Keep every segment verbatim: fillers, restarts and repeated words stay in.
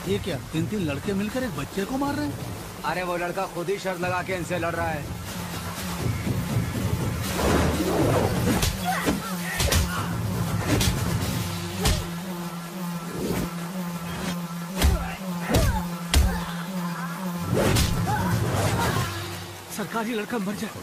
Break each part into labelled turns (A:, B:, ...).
A: ये क्या, तीन तीन लड़के मिलकर एक बच्चे को मार रहे हैं?
B: अरे वो लड़का खुद ही शर्त लगा के इनसे लड़ रहा है।
C: सरकारी लड़का मर जाएगा।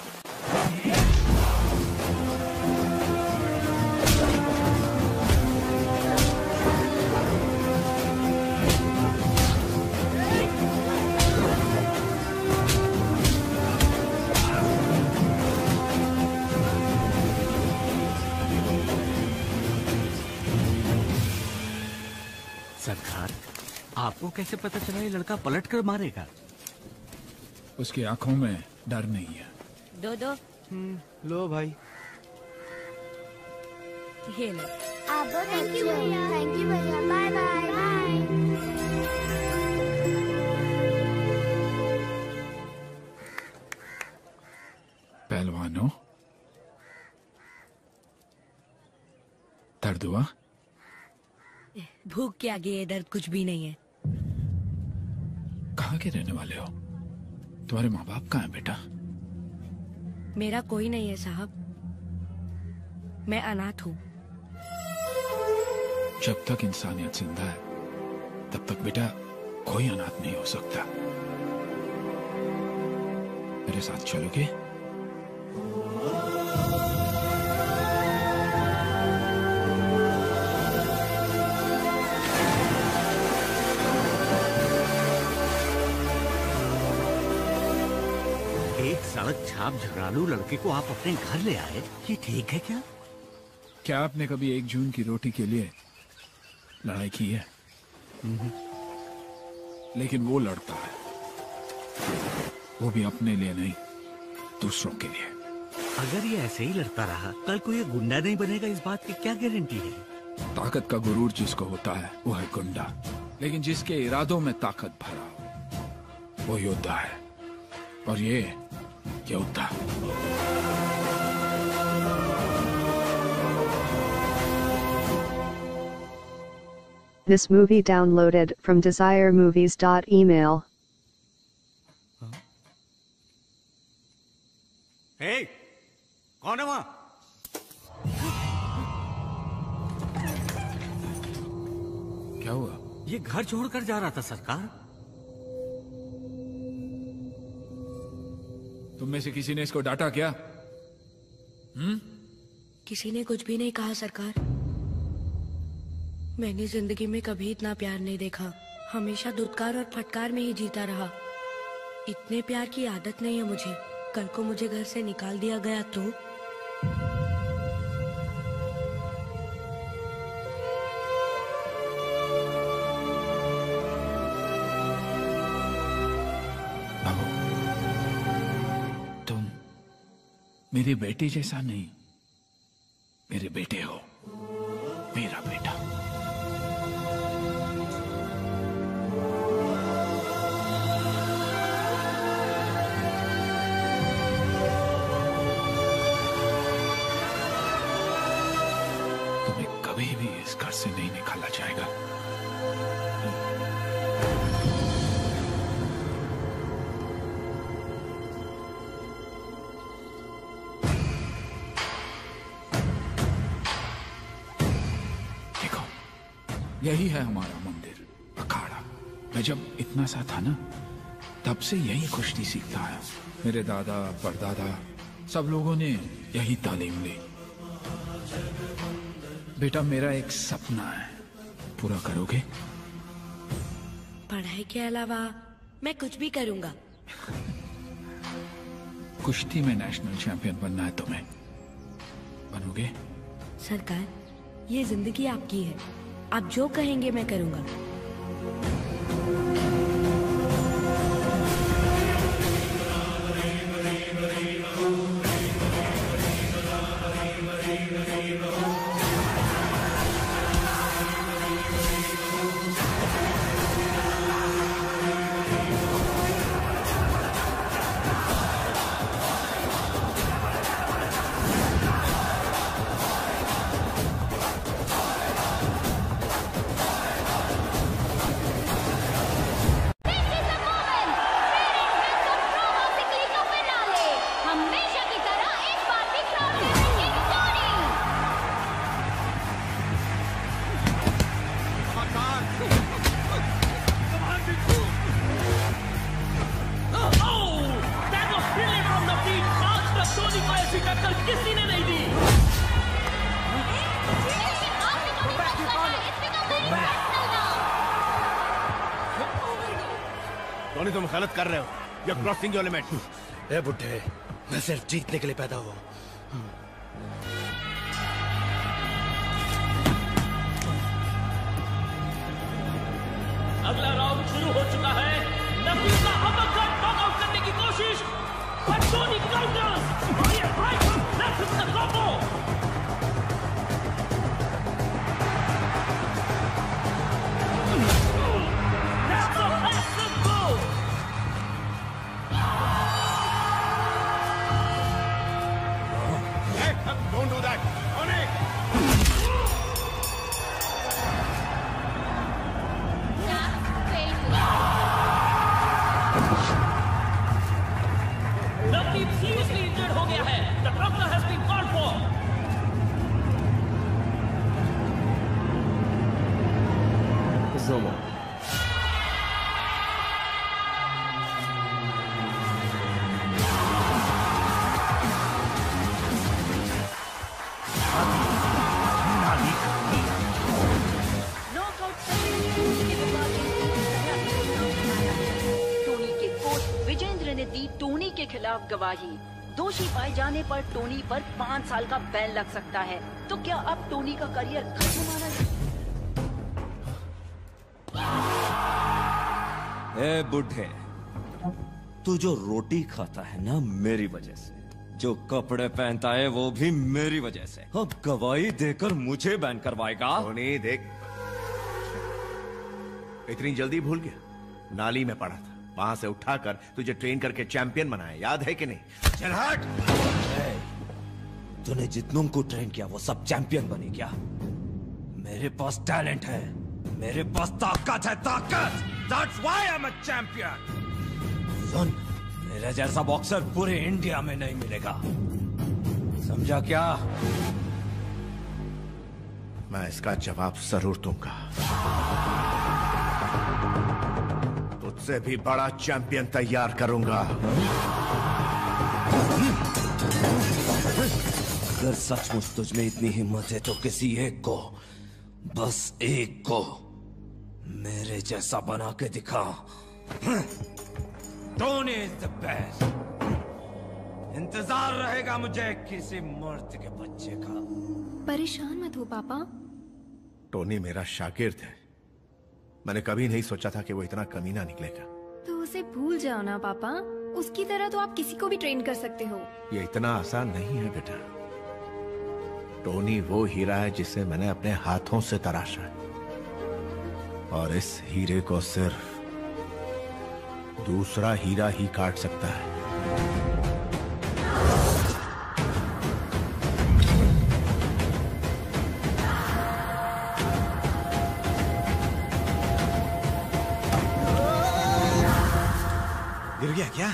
D: सरकार, आपको कैसे पता चला ये लड़का पलट कर मारेगा?
E: उसकी आंखों में डर नहीं है।
F: दो दो।
B: लो भाई।
F: ये ले।
G: आबो, थैंक यू भैया। थैंक यू भैया। Bye bye bye.
E: पहलवानों, दर्द हुआ?
F: भूख के आगे ये दर्द कुछ भी नहीं है।
E: कहाँ के रहने वाले हो? तुम्हारे माँ बाप कहाँ हैं बेटा?
F: मेरा कोई नहीं है साहब, मैं अनाथ हूँ।
E: जब तक इंसानियत जिंदा है तब तक बेटा कोई अनाथ नहीं हो सकता। मेरे साथ चलोगे?
D: सड़क छाप झगड़ालू लड़के को आप अपने घर ले आए, ये ठीक है क्या?
E: क्या आपने कभी एक जून की रोटी के लिए लड़ाई की है? लेकिन वो लड़ता है, वो भी अपने लिए नहीं, दूसरों के लिए।
D: अगर ये ऐसे ही लड़ता रहा, कल को ये गुंडा नहीं बनेगा, इस बात की क्या गारंटी है?
E: ताकत का गुरूर जिसको होता है वो है गुंडा, लेकिन जिसके इरादों में ताकत भरा हो वो योद्धा है। और ये योद्धा।
H: This movie downloaded from desire movies dot email.
D: Hey, कौन है वहाँ?
E: क्या हुआ?
D: ये घर छोड़कर जा रहा था सरकार।
E: तुम में से किसी ने इसको डांटा क्या? हम्म?
F: किसी ने कुछ भी नहीं कहा सरकार। मैंने जिंदगी में कभी इतना प्यार नहीं देखा। हमेशा धुतकार और फटकार में ही जीता रहा। इतने प्यार की आदत नहीं है मुझे। कल को मुझे घर से निकाल दिया गया तो?
E: बाबू, तुम मेरी बेटी जैसा नहीं, मेरे बेटे हो, मेरा बेटा। तुम्हें कभी भी इस घर से नहीं निकाला जाएगा। यही है हमारा मंदिर, अखाड़ा। मैं जब इतना सा था ना, तब से यही कुश्ती सीखता है। मेरे दादा परदादा सब लोगों ने यही तालीम ली। बेटा, मेरा एक सपना है, पूरा करोगे?
F: पढ़ाई के अलावा मैं कुछ भी करूंगा।
E: कुश्ती में नेशनल चैंपियन बनना है तुम्हें, बनोगे?
F: सरकार, ये जिंदगी आपकी है, आप जो कहेंगे मैं करूंगा।
I: टोनी तुम गलत कर रहे हो, you're crossing your limit।
J: ए बुड्ढे, मैं सिर्फ जीतने के लिए पैदा हुआ।
K: अगला राउंड शुरू हो चुका है। नबी का अपरकट नॉकआउट करने की कोशिश, पर टोनी काउंटर्स। ये right left with the combo. That's a massive move।
I: Hey, don't do that, Tony।
K: Navdeep seriously injured हो गया है। The doctor has been called for।
J: Zomo।
L: Knockout के टोनी के कोच विजेंद्र ने दी टोनी के खिलाफ गवाही। दोषी पाए जाने पर टोनी पर पाँच साल का बैन लग सकता है। तो क्या अब टोनी का करियर खत्म माना जाए?
M: ए बुढ़े, तू जो रोटी खाता है ना मेरी वजह से, जो कपड़े पहनता है वो भी मेरी वजह से, अब गवाही देकर मुझे बैन करवाएगा।
I: टोनी देख, इतनी जल्दी भूल गया? नाली में पड़ा था, वहां से उठाकर तुझे ट्रेन करके चैंपियन बनाया, याद है कि नहीं? चल हट।
M: तूने जितनों को ट्रेन किया वो सब चैंपियन बने क्या? मेरे पास टैलेंट है, मेरे पास ताकत है, ताकत। That's why I'm a champion। सुन, मेरे जैसा बॉक्सर पूरे इंडिया में नहीं मिलेगा, समझा क्या?
I: मैं इसका जवाब जरूर दूंगा। तुझसे भी बड़ा चैंपियन तैयार करूंगा।
M: अगर सचमुच तुझ में इतनी हिम्मत है तो किसी एक को, बस एक को मेरे जैसा बना के दिखा। Tony is the best. इंतजार रहेगा मुझे किसी मर्द के बच्चे का।
N: परेशान मत हो पापा।
I: टोनी मेरा शागिर्द है, मैंने कभी नहीं सोचा था कि वो इतना कमीना निकलेगा।
N: तो उसे भूल जाओ ना पापा, उसकी तरह तो आप किसी को भी ट्रेन कर सकते हो।
I: ये इतना आसान नहीं है बेटा। टोनी वो हीरा है जिसे मैंने अपने हाथों से तराशा है, और इस हीरे को सिर्फ दूसरा हीरा ही काट सकता है।
J: गिर गया क्या?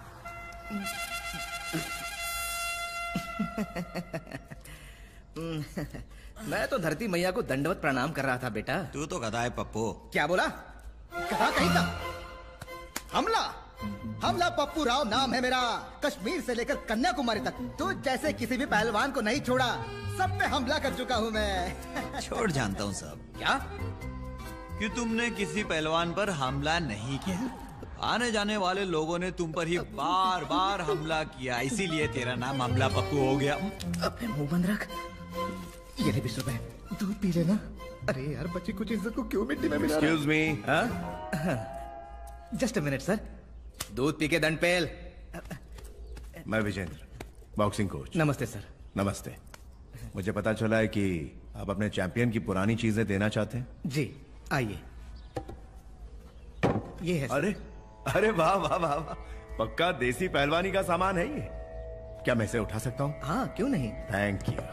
O: मैं तो धरती मैया को दंडवत प्रणाम कर रहा था बेटा।
J: तू तो गधा है पप्पू।
O: क्या बोला? गधा कहीं का? हमला हमला पप्पू राव नाम है मेरा। कश्मीर से लेकर कन्याकुमारी तक तो जैसे किसी भी पहलवान को नहीं छोड़ा, सब पे हमला कर चुका हूँ मैं।
J: छोड़ जानता हूँ सब।
O: क्या?
J: कि तुमने किसी पहलवान पर हमला नहीं किया, आने जाने वाले लोगों ने तुम पर ही बार बार हमला किया, इसीलिए तेरा नाम हमला पप्पू हो गया।
O: अपने मुंह बंद रख। ये ले बीस रुपए, दूध पी लेना। अरे यार बच्ची कुछ इज्जत को क्यों मिट्टी में मिला?
I: Excuse me।
O: Just a minute sir, दूध पी के दंड पेल।
I: मैं विजेंद्र, बॉक्सिंग कोच।
O: नमस्ते सर।
I: नमस्ते। मुझे पता चला है कि आप अपने चैंपियन की पुरानी चीजें देना चाहते हैं।
O: जी आइए, ये है सर।
I: अरे अरे वाह वाह वाह वाह, पक्का देसी पहलवानी का सामान है ये। क्या मैं इसे उठा सकता हूँ?
O: हाँ क्यों नहीं।
I: Thank you.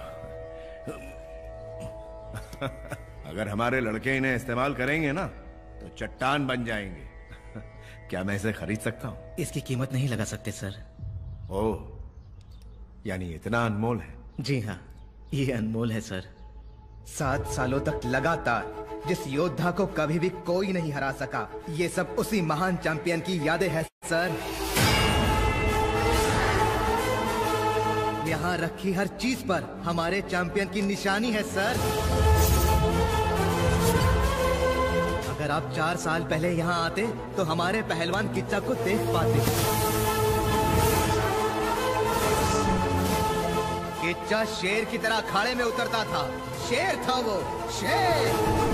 I: अगर हमारे लड़के इन्हें इस्तेमाल करेंगे ना तो चट्टान बन जाएंगे। क्या मैं इसे खरीद सकता हूँ?
O: इसकी कीमत नहीं लगा सकते सर।
I: ओह, यानी इतना अनमोल है?
O: जी हाँ, ये अनमोल है सर। सात सालों तक लगातार जिस योद्धा को कभी भी कोई नहीं हरा सका, ये सब उसी महान चैंपियन की यादें हैं सर। यहाँ रखी हर चीज पर हमारे चैंपियन की निशानी है सर। अगर अगर आप चार साल पहले यहाँ आते तो हमारे पहलवान किच्चा को देख पाते। किच्चा शेर की तरह अखाड़े में उतरता था। शेर था वो, शेर।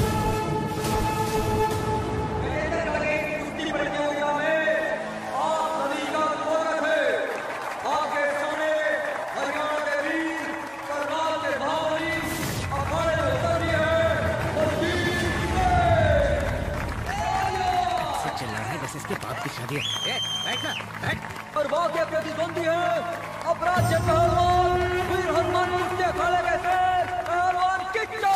D: इसके बाप की शादी है।
O: बैठ ना, बैठ।
K: और वो के प्रतिद्वंदी है अपराध के पहलवान वीर हनुमान कुश्ती अखाड़े के शेर पहलवान किच्चा।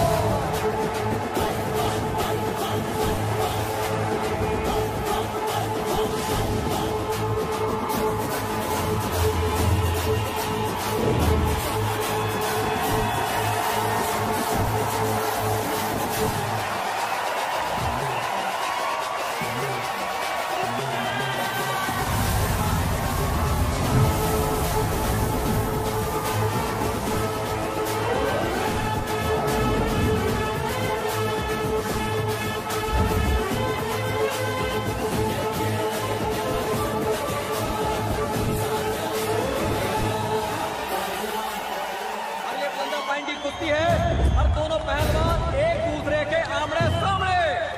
K: कुश्ती है और दोनों पहलवान एक दूसरे के आमने सामने।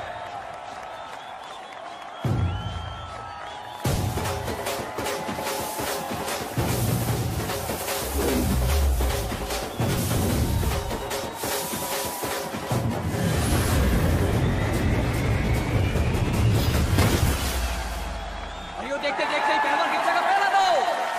K: और यो देखते देखते ही पहलवान किच्चा का पहला दाव।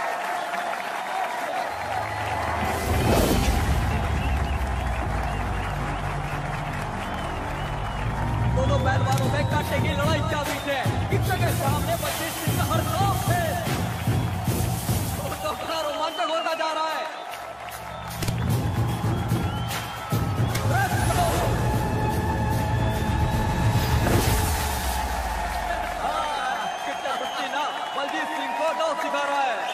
K: दोनों पहलवानों में कांटे की लड़ाई चल रही है। किच्चा के सामने पच्चीस दिन का हर खौफ है। तो बड़ा रोमांचक होता जा रहा है। किच्चा कुश्ती ना बलजीत सिंह को दाव सिखा रहा है।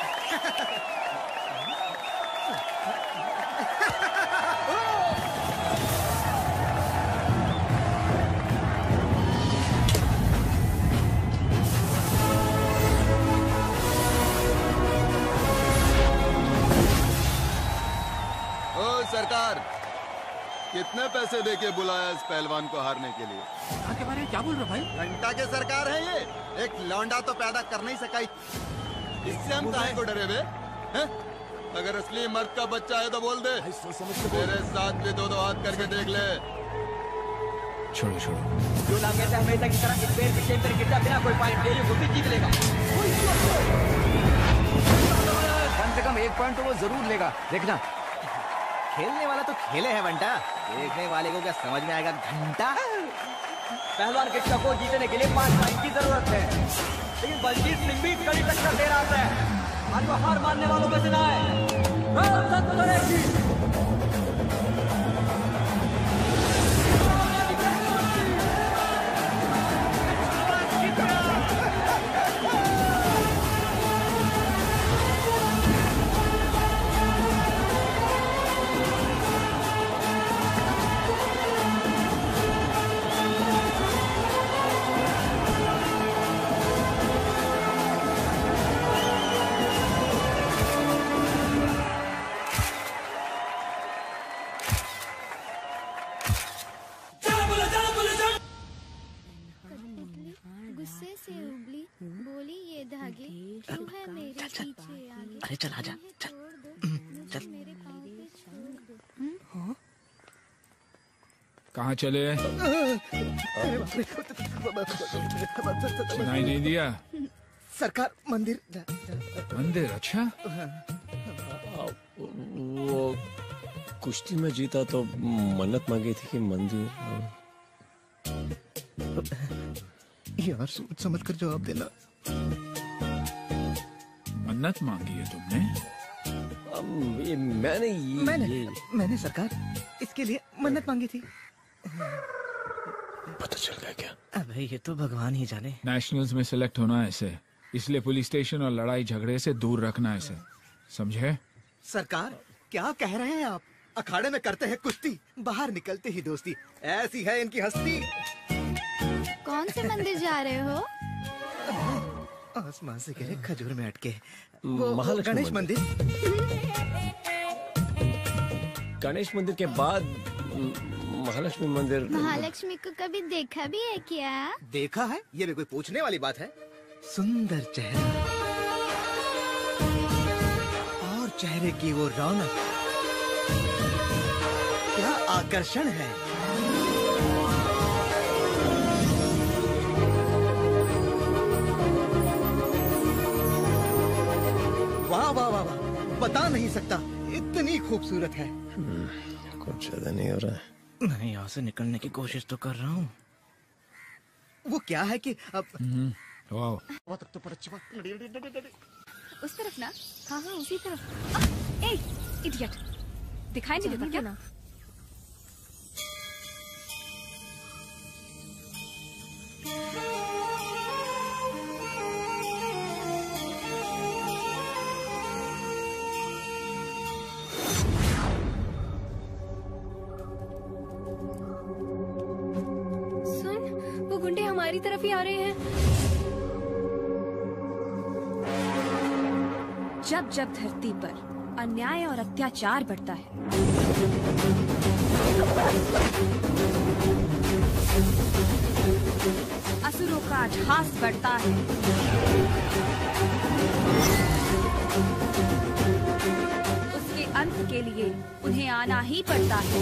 P: सरकार, कितने पैसे देके बुलाया इस पहलवान को हारने के लिए?
D: के बारे में क्या बोल रहे हो भाई?
P: घंटा के सरकार है ये। एक लौंडा तो पैदा कर नहीं सका, इससे हम काहे को डरे बे? हैं? अगर असली मर्द का बच्चा है तो बोल दे। मेरे साथ भी दो दो हाथ करके देख ले।
E: छोड़ो छोड़ो।
K: जो ना कहते हमेशा की तरह इस पैर पीछे अंदर कितना बिना कोई पॉइंट ले, ये कुश्ती जीत लेगा।
B: कम से कम एक पॉइंट तो वो जरूर लेगा, देखना।
O: खेलने वाला तो खेले है बंटा, देखने वाले को क्या समझ में आएगा घंटा।
K: पहलवान किच्चा को जीतने के लिए पांच पॉइंट की जरूरत है, लेकिन बलजीत सिंह भी कड़ी टक्कर दे रहा है। आज वो हार मानने वालों में से ना है।
G: गुस्से से उबली बोली ये धागे क्यों है मेरे पीछे आगे।
D: अरे चल आजा, चल चल।
E: कहाँ चले? सुनाई नहीं दिया?
O: सरकार मंदिर।
E: मंदिर? अच्छा।
Q: वो कुश्ती में जीता तो मन्नत मांगी थी कि मंदिर।
O: यार सोच समझ कर जवाब देना।
E: मन्नत मांगी है तुमने?
Q: um, ये मैंने ये,
O: मैंने
Q: ये...
O: मैंने सरकार इसके लिए मन्नत मांगी थी।
Q: पता चल गया क्या?
O: अबे ये तो भगवान ही जाने।
E: नेशनल्स में सिलेक्ट होना ऐसे, इसलिए पुलिस स्टेशन और लड़ाई झगड़े से दूर रखना ऐसे, समझे?
O: सरकार क्या कह रहे हैं आप? अखाड़े में करते हैं कुश्ती, बाहर निकलते ही दोस्ती। ऐसी है इनकी हस्ती।
G: कौन से मंदिर जा रहे हो?
O: आसमान से गिरे खजूर में अटके।
Q: महालक्ष्मी
O: गणेश मंदिर।
Q: गणेश मंदिर के बाद महालक्ष्मी मंदिर।
G: महालक्ष्मी को कभी देखा भी है क्या?
O: देखा है? ये भी कोई पूछने वाली बात है? सुंदर चेहरा और चेहरे की वो रौनक, क्या आकर्षण है। वाह वाह वाह वाह, बता नहीं सकता, इतनी खूबसूरत है।
Q: कुछ ज्यादा नहीं हो रहा है।
C: मैं यहाँ से निकलने की कोशिश तो कर रहा हूँ।
O: वो क्या है कि अब
E: वाह,
N: उस तरफ ना। हाँ हाँ उसी तरफ। ए इडियट, दिखाई नहीं देता क्या? गुंडे हमारी तरफ ही आ रहे हैं। जब जब धरती पर अन्याय और अत्याचार बढ़ता है, असुरों का अट्टहास बढ़ता है, उसके अंत के लिए उन्हें आना ही पड़ता है।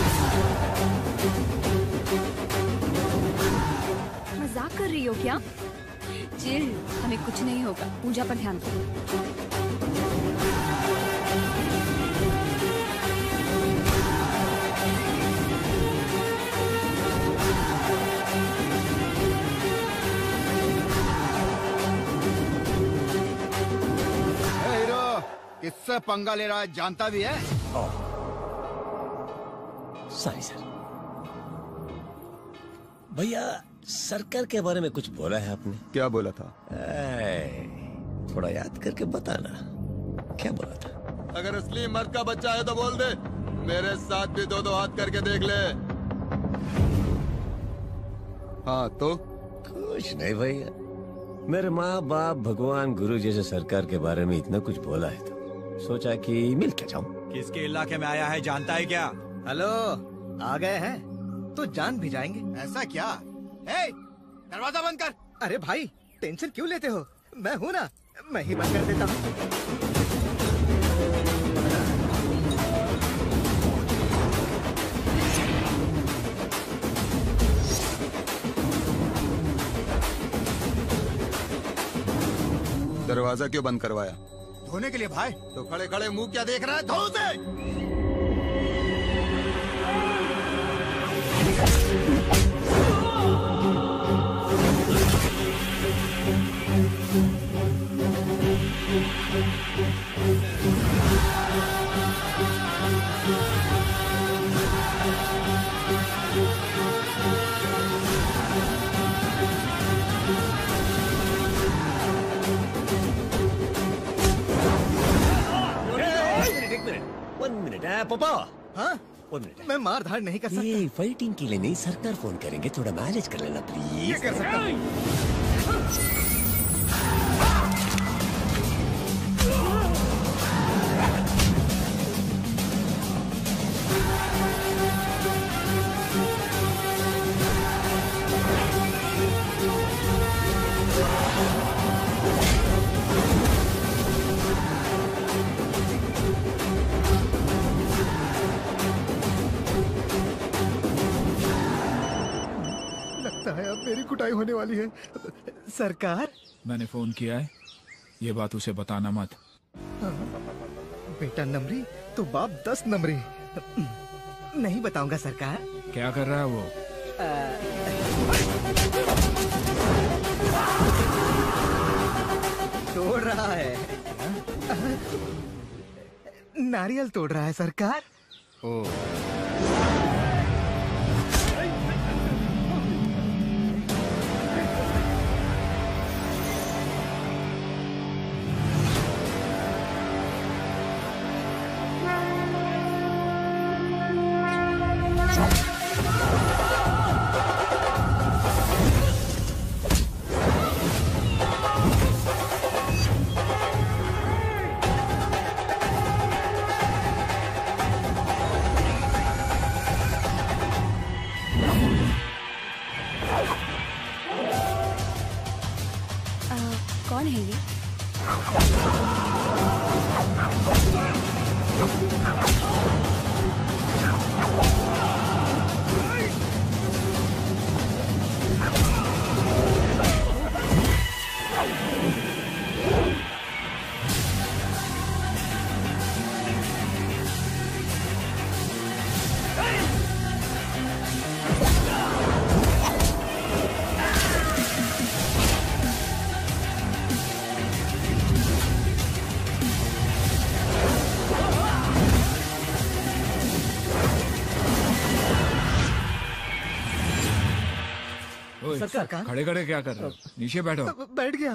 N: मजाक कर रही हो क्या? चिल, हमें कुछ नहीं होगा। पूजा पर ध्यान दो।
P: हीरो, किससे पंगा ले रहा है जानता भी है?
Q: Sorry sir. भैया सरकार के बारे में कुछ बोला है आपने?
P: क्या बोला था?
Q: ए, थोड़ा याद करके बताना, क्या बोला था?
P: अगर असली मर्द का बच्चा है तो बोल दे, मेरे साथ भी दो दो हाथ करके देख ले। हाँ तो?
Q: कुछ नहीं भैया, मेरे माँ बाप भगवान गुरु जैसे सरकार के बारे में इतना कुछ बोला है तो सोचा कि मिल के जाऊं।
J: किसके इलाके में आया है जानता है क्या?
O: हेलो, आ गए हैं तो जान भी जाएंगे।
P: ऐसा क्या? ए, दरवाजा बंद कर।
O: अरे भाई टेंशन क्यों लेते हो, मैं हूँ ना, मैं ही बंद कर देता हूँ।
P: दरवाजा क्यों बंद करवाया? धोने के लिए भाई। तो खड़े खड़े मुंह क्या देख रहा है, धो उसे।
Q: वन मिनट है पापा।
O: हाँ?
Q: One minute.
O: मैं मार धाड़ नहीं कर सकता।
Q: ये फाइटिंग के लिए नहीं, सरकार फोन करेंगे, थोड़ा मैनेज कर लेना प्लीज।
O: ये कर सकता हूँ। अब मेरी कुटाई होने वाली है। सरकार,
E: मैंने फोन किया है, ये बात उसे बताना मत।
O: बेटा नमरी तो बाप दस नमरी। नहीं बताऊंगा सरकार।
E: क्या कर रहा है वो?
O: तोड़ रहा है, नारियल तोड़ रहा है सरकार।
E: ओ
N: कौन है ये?
E: सरकार खड़े खड़े क्या कर रहे हो? नीचे बैठो।
O: बैठ गया।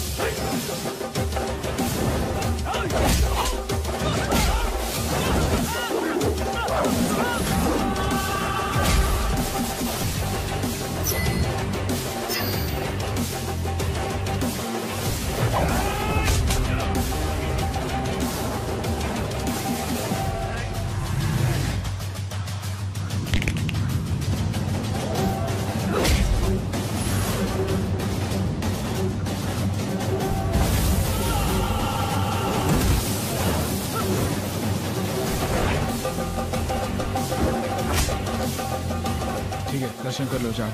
E: दर्शन कर लो, जाओ।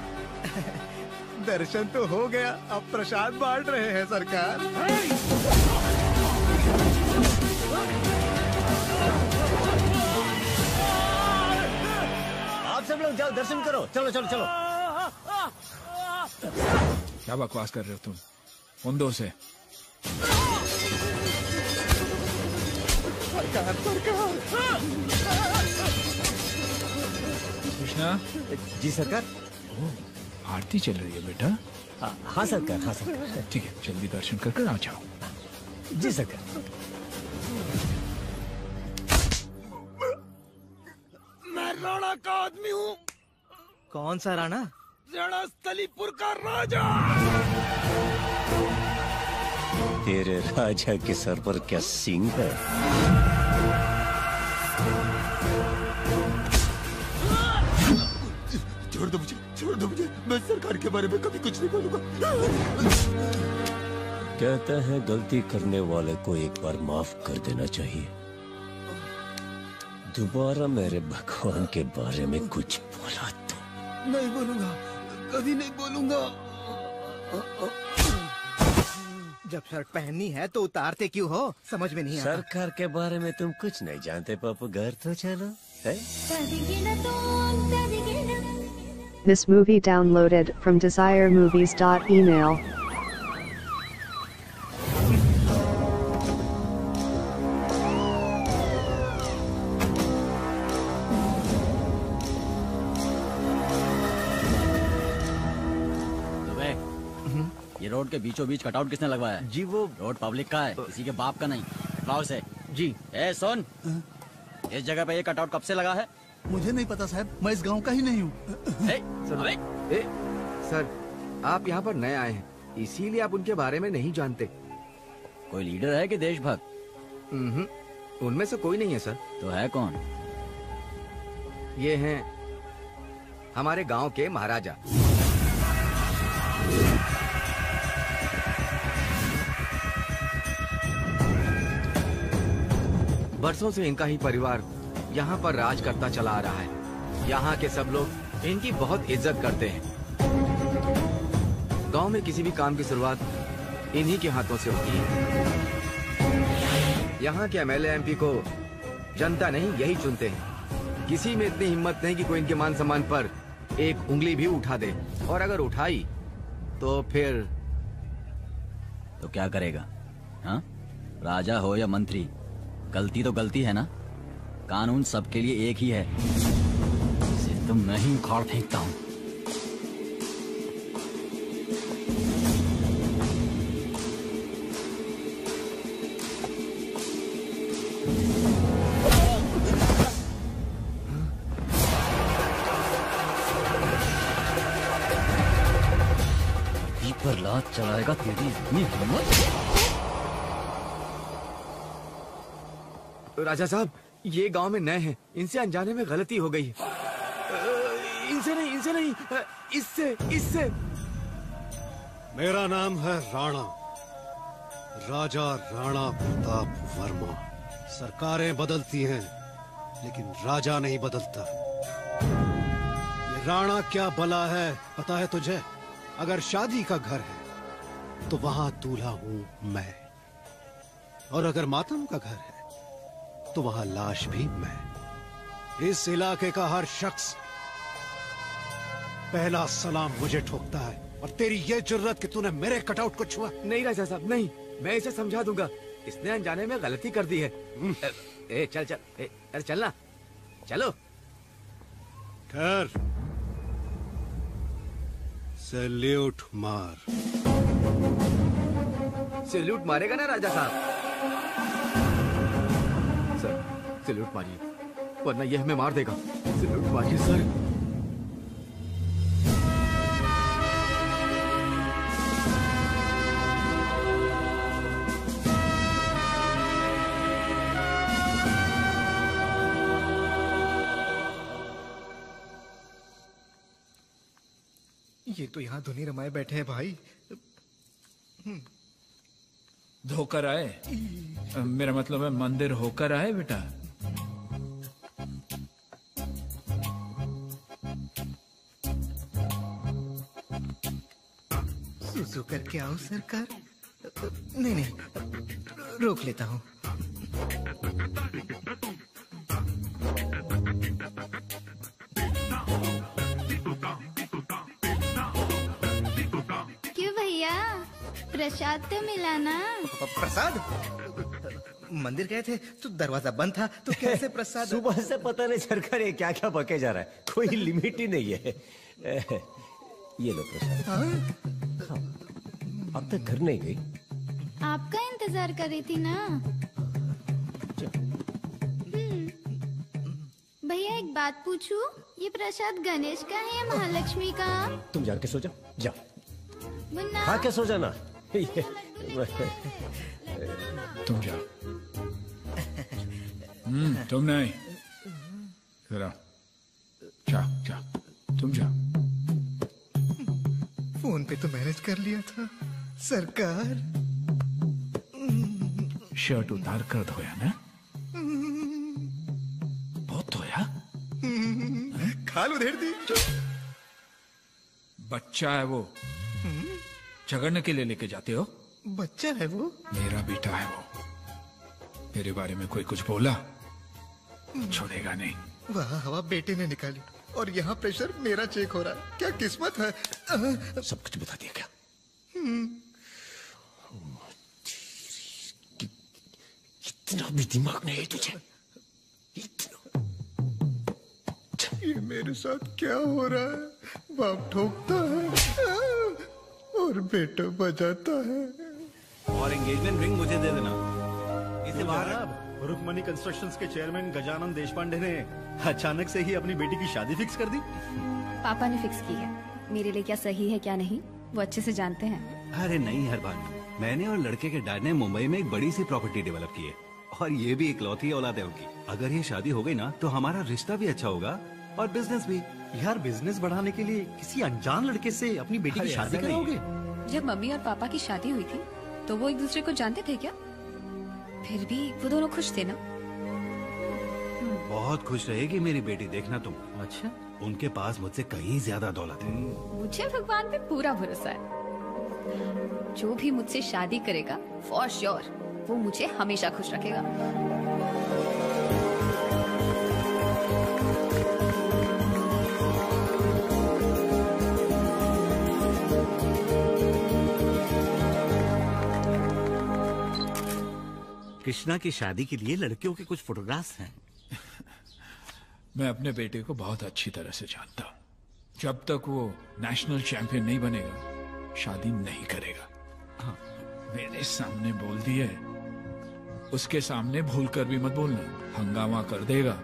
O: दर्शन तो हो गया, अब प्रसाद बांट रहे हैं सरकार।
Q: आप सब लोग जाओ दर्शन करो, चलो चलो चलो।
E: क्या बकवास कर रहे हो तुम? उन दो से
O: सरकार सरकार।
E: कृष्णा
Q: जी सरकार।
E: आरती चल रही है बेटा?
Q: हाँ, हाँ सरकार, हाँ सरकार।
E: ठीक है, जल्दी दर्शन कर कर आ जाओ।
Q: जी सरकार।
M: मैं राणा का आदमी हूँ।
C: कौन सा राणा?
M: रणस्थलीपुर का राजा।
Q: तेरे राजा के सर पर क्या सिंह है?
P: छोड़ दो मुझे, छोड़ दो मुझे, मैं सरकार के बारे में कभी कुछ नहीं बोलूंगा।
Q: कहता है गलती करने वाले को एक बार माफ कर देना चाहिए। दोबारा मेरे भगवान के बारे में कुछ बोला तो
O: नहीं बोलूंगा, कभी नहीं बोलूंगा। जब शर्ट पहननी है तो उतारते क्यों हो? समझ में नहीं आता।
Q: सरकार के बारे में तुम कुछ नहीं जानते पापा, घर तो चलो है?
H: This movie downloaded from desire movies dot email.
R: ये रोड के बीचों बीच कटआउट किसने लगवाया है?
C: जी वो
R: रोड पब्लिक का है, किसी के बाप का नहीं। हटवाओ से।
C: जी।
R: ए सुन, इस जगह पे ये कटआउट कब से लगा है?
A: मुझे नहीं पता साहब, मैं इस गांव का ही नहीं हूँ।
B: ए, सर आप यहाँ पर नए आए हैं, इसीलिए आप उनके बारे में नहीं जानते।
R: कोई लीडर है कि देशभक्त?
B: उनमें से कोई नहीं है सर।
R: तो है कौन?
B: ये हैं हमारे गांव के महाराजा। बरसों से इनका ही परिवार यहाँ पर राज करता चला आ रहा है। यहाँ के सब लोग इनकी बहुत इज्जत करते हैं। गांव में किसी भी काम की शुरुआत इन्हीं के हाथों से होती है। यहाँ के एमएलए एमपी को जनता नहीं यही चुनते हैं। किसी में इतनी हिम्मत नहीं कि कोई इनके मान सम्मान पर एक उंगली भी उठा दे, और अगर उठाई तो फिर
R: तो क्या करेगा? हाँ, राजा हो या मंत्री, गलती तो गलती है ना। कानून सबके लिए एक ही है, इसे तुम नहीं उखाड़ फेंकता हूँ। पर लात चलाएगा तेरी इतनी हिम्मत?
B: राजा साहब, ये गांव में नए हैं, इनसे अनजाने में गलती हो गई है। इनसे नहीं, इनसे नहीं, इससे, इससे।
S: मेरा नाम है राणा, राजा राणा प्रताप वर्मा। सरकारें बदलती हैं लेकिन राजा नहीं बदलता। ये राणा क्या बला है पता है तुझे? अगर शादी का घर है तो वहां दूल्हा हूं मैं, और अगर मातम का घर है तो वहां लाश भी मैं। इस इलाके का हर शख्स पहला सलाम मुझे ठोकता है, और तेरी ये जुर्रत कि तूने मेरे कटआउट को छुआ।
B: नहीं राजा साहब नहीं, मैं इसे समझा दूंगा। इसने अनजाने में गलती कर दी है। ए, ए, चल चल ए, अरे चलना, चलो।
S: ठहर, सैल्यूट मार।
B: सैल्यूट मारेगा ना राजा साहब? सर सैल्यूट मारिए, वरना यह हमें मार देगा। सैल्यूट मारिए सर।
C: ये तो यहाँ धुनी रमाए बैठे हैं भाई।
E: धोकर आए? मेरा मतलब है मंदिर होकर आए बेटा।
C: सुसु करके आओ सरकार। नहीं नहीं, रोक लेता हूँ।
G: क्यों भैया, प्रसाद तो मिला ना?
C: प्रसाद? मंदिर गए थे तो दरवाजा बंद था, तो कैसे प्रसाद?
Q: सुबह से पता नहीं सरकार ये क्या क्या बके जा रहा है, कोई लिमिट ही नहीं है। ये लो प्रसाद। अब तक घर नहीं गई?
G: आपका इंतजार कर रही थी ना। हम्म। भैया एक बात पूछूं, ये प्रसाद गणेश का है या महालक्ष्मी का?
Q: तुम जाके सो जाओ, जाओ
G: मुन्ना
Q: खा के सो जाना।
E: तुम जाओ। हम्म तुम नहीं, जरा जा जा, तुम जाओ।
C: फोन पे तो मैनेज कर लिया था सरकार।
E: शर्ट उतार कर धोया ना? बहुत धोया।
C: खाल उधेड़ दी।
E: बच्चा है वो, झगड़ने के लिए लेके जाते हो?
C: बच्चा है वो?
E: मेरा बेटा है वो। मेरे बारे में कोई कुछ बोला छोड़ेगा नहीं।
C: वहाँ हवा बेटे ने निकाली और यहाँ प्रेशर मेरा चेक हो रहा है। क्या किस्मत है।
Q: सब कुछ बता दिया क्या? इतना भी दिमाग नहीं है तुझे?
C: ये मेरे साथ क्या हो रहा है? बाप ठोकता है और बेटा बजाता है।
M: और एंगेजमेंट रिंग मुझे दे देना। इसे बाहर
T: जनाब, रुक्मणी कंस्ट्रक्शंस के चेयरमैन गजानन देशपांडे ने अचानक से ही अपनी बेटी की शादी फिक्स कर दी।
N: पापा ने फिक्स की है। मेरे लिए क्या सही है क्या नहीं वो अच्छे से जानते हैं।
M: अरे नहीं हरबान, मैंने और लड़के के डैड ने मुंबई में एक बड़ी सी प्रॉपर्टी डेवलप की है, और ये भी इकलौती औलाद है उनकी। अगर ये शादी हो गई ना तो हमारा रिश्ता भी अच्छा होगा और बिजनेस भी।
T: यार बिजनेस बढ़ाने के लिए किसी अनजान लड़के से अपनी बेटी की शादी कराओगे?
N: जब मम्मी और पापा की शादी हुई थी तो वो एक दूसरे को जानते थे क्या? फिर भी वो दोनों खुश थे ना।
M: बहुत खुश रहेगी मेरी बेटी, देखना तुम। अच्छा, उनके पास मुझसे कहीं ज्यादा दौलत है।
N: मुझे भगवान पे पूरा भरोसा है। जो भी मुझसे शादी करेगा फॉर श्योर वो मुझे हमेशा खुश रखेगा।
D: कृष्णा की शादी के लिए लड़कियों के कुछ फोटोग्राफ्स हैं।
E: मैं अपने बेटे को बहुत अच्छी तरह से जानता हूँ। जब तक वो नेशनल चैंपियन नहीं बनेगा शादी नहीं करेगा। हाँ, मेरे सामने बोल दिए, उसके सामने भूल कर भी मत बोलना, हंगामा कर देगा।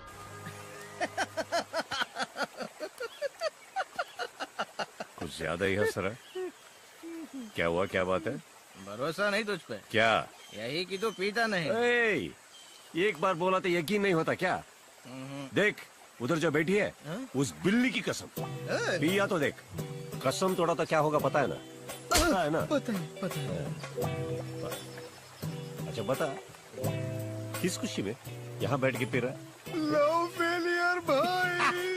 Q: कुछ ज्यादा ही हंस रहा है। क्या हुआ, क्या बात है?
U: भरोसा नहीं तुझ पे?
Q: क्या?
U: यही कि तू पीता नहीं।
Q: ए, एक बार बोला तो यकीन नहीं होता क्या? देख उधर जो बैठी है उस बिल्ली की कसम, पिया तो देख, कसम तोड़ा तो क्या होगा पता है ना? पता है ना?
O: पता है, पता है।
Q: अच्छा बता, किस खुशी में यहाँ बैठ के पी रहा है?
C: लव फेलियर भाई।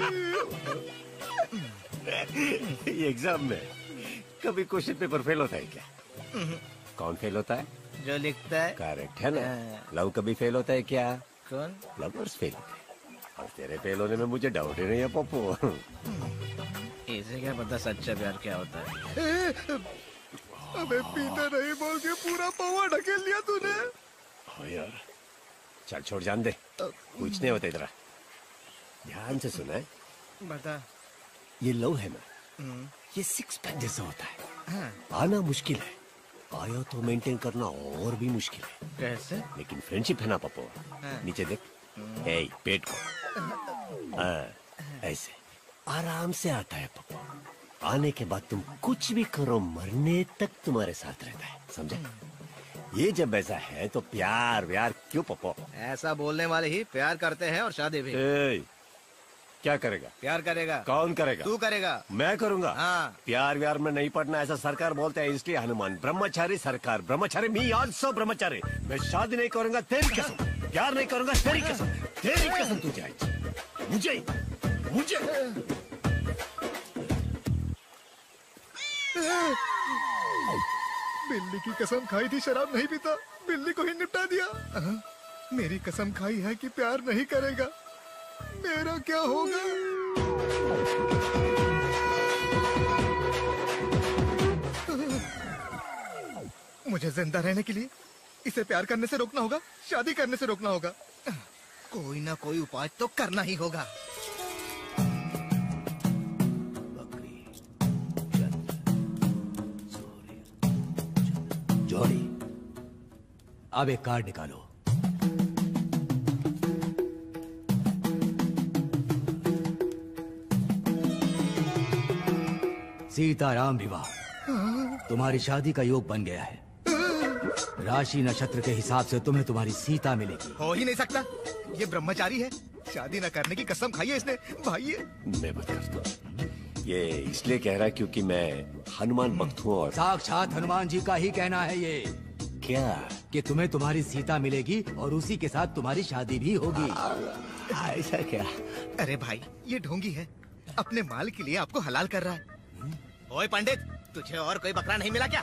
Q: ये एग्जाम में कभी क्वेश्चन पेपर फेल होता है क्या? कौन फेल होता है?
U: जो लिखता है।
Q: करेक्ट है ना? लव कभी फेल होता है क्या?
U: कौन?
Q: लवर्स फेल होते हैं। और तेरे फेल होने में मुझे डाउट ही नहीं है पप्पू।
U: इसे क्या पता सच्चा प्यार क्या होता है?
C: अबे पीते नहीं बोल के पूरा पौवा ढकेल लिया तूने।
Q: हाँ यार, चल छोड़, जान दे, कुछ नहीं होता इधर। ध्यान से सुना है,
U: बता।
Q: ये लव है ना, ये सिक्स पैक जैसा होता है। हाँ। आना मुश्किल है, आया तो मेंटेन करना और भी मुश्किल है।
U: कैसे?
Q: लेकिन फ्रेंडशिप है ना पप्पू। हाँ। नीचे देख, ए, पेट को आ, ऐसे आराम से आता है पप्पू। आने के बाद तुम कुछ भी करो, मरने तक तुम्हारे साथ रहता है, समझे? ये जब ऐसा है तो प्यार व्यार क्यों पप्पू?
U: ऐसा बोलने वाले ही प्यार करते हैं और शादी भी।
Q: ए, क्या करेगा?
U: प्यार करेगा।
Q: कौन करेगा?
U: तू करेगा।
Q: मैं करूंगा।
U: हाँ।
Q: प्यार व्यार में नहीं पड़ना, ऐसा सरकार बोलते हैं, इसलिए हनुमान ब्रह्मचारी सरकार ब्रह्मचारी, मी आल्सो ब्रह्मचारी। मैं शादी नहीं करूंगा तेरी कसम, प्यार नहीं करूंगा तेरी कसम, तेरी कसम तुझे आई, मुझे मुझे
C: बिल्ली की कसम खाई थी शराब नहीं पीता, बिल्ली को ही निपटा दिया। मेरी कसम खाई है कि प्यार नहीं करेगा, मेरा क्या होगा? मुझे जिंदा रहने के लिए इसे प्यार करने से रोकना होगा, शादी करने से रोकना होगा। कोई ना कोई उपाय तो करना ही होगा।
Q: जोड़ी, अब एक कार्ड निकालो। सीताराम विवाह, तुम्हारी शादी का योग बन गया है। राशि नक्षत्र के हिसाब से तुम्हें तुम्हारी सीता मिलेगी।
C: हो ही नहीं सकता, ये ब्रह्मचारी है, शादी न करने की कसम खाई है इसने। भाई ये
Q: मैं बता दूं, ये इसलिए कह रहा क्योंकि मैं हनुमान भक्त हूँ और
B: साक्षात हनुमान जी का ही कहना है ये।
Q: क्या?
B: कि तुम्हें तुम्हारी सीता मिलेगी और उसी के साथ तुम्हारी शादी भी होगी।
Q: ऐसा क्या?
C: अरे भाई ये ढोंगी है, अपने माल के लिए आपको हलाल कर रहा है। ओए पंडित, तुझे और कोई बकरा नहीं मिला क्या?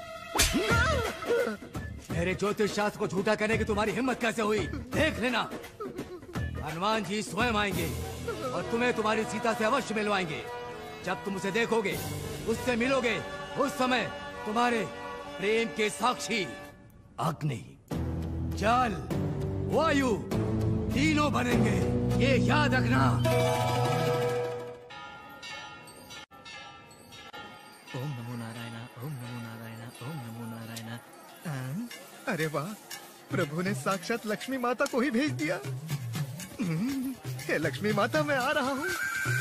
B: मेरे ज्योतिष शास्त्र को झूठा करने की तुम्हारी हिम्मत कैसे हुई? देख लेना, हनुमान जी स्वयं आएंगे और तुम्हें तुम्हारी सीता से अवश्य मिलवाएंगे। जब तुम उसे देखोगे, उससे मिलोगे, उस समय तुम्हारे प्रेम के साक्षी अग्नि, जल, वायु तीनों बनेंगे, ये याद रखना।
C: ओम नमो नारायण, ओम नमो नारायण, ओम नमो नारायण। अरे वाह, प्रभु ने साक्षात लक्ष्मी माता को ही भेज दिया। हे लक्ष्मी माता, मैं आ रहा हूँ।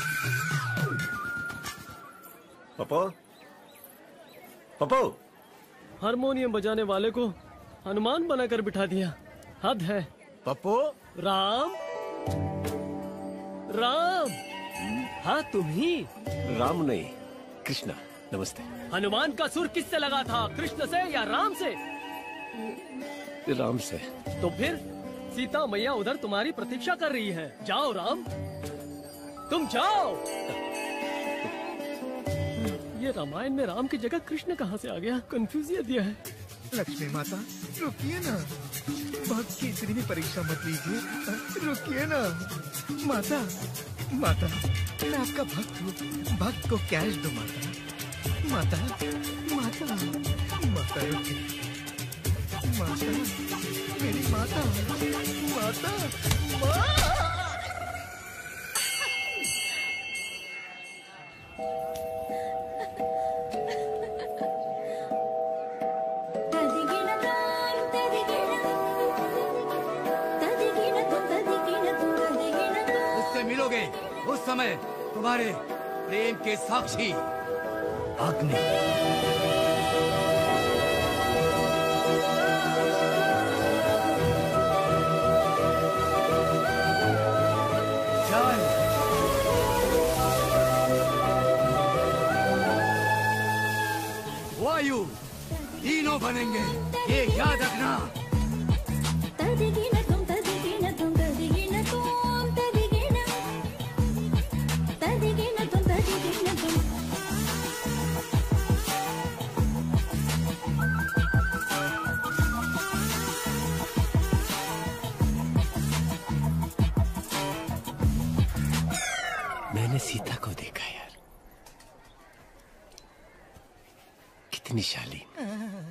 Q: पप्पू, पप्पू,
K: हारमोनियम बजाने वाले को हनुमान बनाकर बिठा दिया, हद है।
Q: पप्पू,
K: राम, राम, हाँ तुम ही।
Q: राम नहीं, कृष्णा, नमस्ते।
K: हनुमान का सुर किससे लगा था, कृष्ण से या राम से?
Q: राम से।
K: तो फिर सीता मैया उधर तुम्हारी प्रतीक्षा कर रही है, जाओ राम, तुम जाओ। ये रामायण में राम की जगह कृष्ण कहाँ से आ गया? कंफ्यूजियत दिया है।
C: लक्ष्मी माता रुकिए ना, भक्त की इतनी भी परीक्षा मत लीजिए, रुकिए ना। माता, माता मैं आपका भक्त हूँ, भक्त को कैश दो माता। माता, माता, माता रुकिए, माता, मेरी माता, माता, माँ।
B: मिलोगे, उस समय तुम्हारे प्रेम के साक्षी अग्नि। जल, वायु तीनों बनेंगे, ये याद रखना।
Q: मैंने सीता को देखा यार, कितनी शालीन,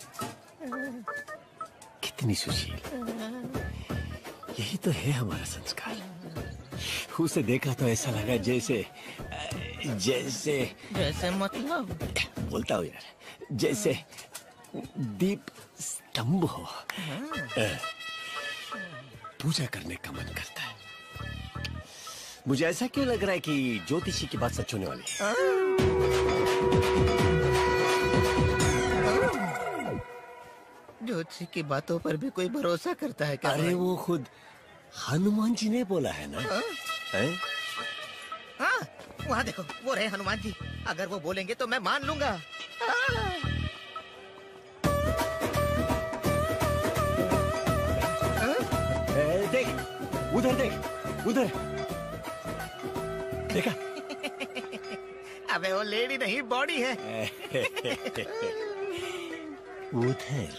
Q: कितनी सुशील। यही तो है हमारा संस्कार। उसे देखा तो ऐसा लगा जैसे जैसे
U: जैसे मतलब
Q: बोलता हूँ यार, जैसे दीप स्तंभ हो, पूजा करने का मन करता है। मुझे ऐसा क्यों लग रहा है कि ज्योतिषी की बात सच होने वाली है?
U: ज्योतिषी की बातों पर भी कोई भरोसा करता है क्या?
Q: अरे वो खुद हनुमान जी ने बोला है ना। हैं?
C: हाँ, वहाँ देखो, वो रहे हनुमान जी। अगर वो बोलेंगे तो मैं मान लूंगा।
Q: ए, देख उधर, देख उधर, देखा?
C: अबे वो लेडी नहीं, बॉडी है।
Q: उधर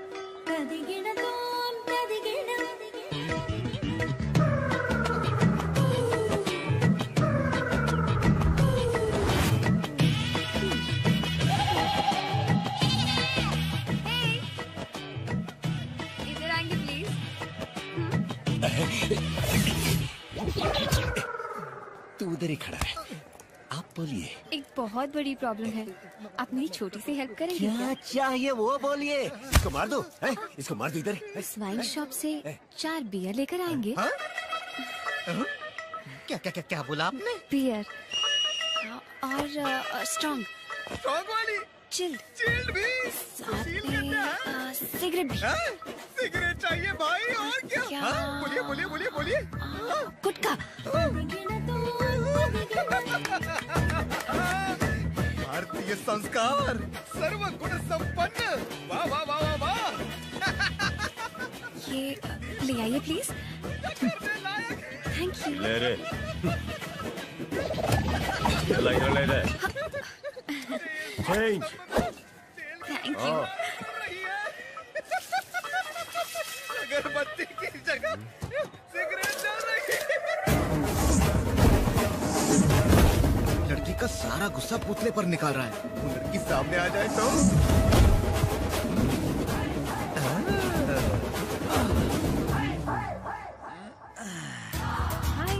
N: इधर आएंगे प्लीज।
Q: तू उधर ही खड़ा है, आप बोलिए।
N: एक बहुत बड़ी प्रॉब्लम है, आप मेरी छोटी सी हेल्प करेंगे
Q: क्या चाहिए वो बोलिए। इसको मार दो, है? इसको मार दो इधर।
N: वाइन शॉप से चार बियर लेकर आएंगे।
C: हाँ? क्या क्या क्या क्या बोला आपने?
N: बियर और स्ट्रॉन्ग
C: स्ट्रॉन्ग वाली,
N: चिल्ड
C: चिल्ड भी,
N: साथ
C: चिल
N: में
C: करना है?
N: सिगरेट भी।
C: हाँ? सिगरेट चाहिए भाई, और क्या?
N: क्या?
C: हाँ? बोलिए बोलिए बोलिए बोलिए।
N: गुटखा।
C: भारतीय संस्कार, सर्वगुण संपन्न। वाह वाह वाह वाह वाह।
N: ये ले आइए प्लीज। Thank you.
Q: ले रे, ले ले ले ले। चेंज।
N: Thank you.
C: अगरबत्ती की जगह सिगरेट जल रही है। लड़की का सारा गुस्सा पुतले पर निकाल रहा है। वो लड़की सामने आ जाए तो
N: हाय।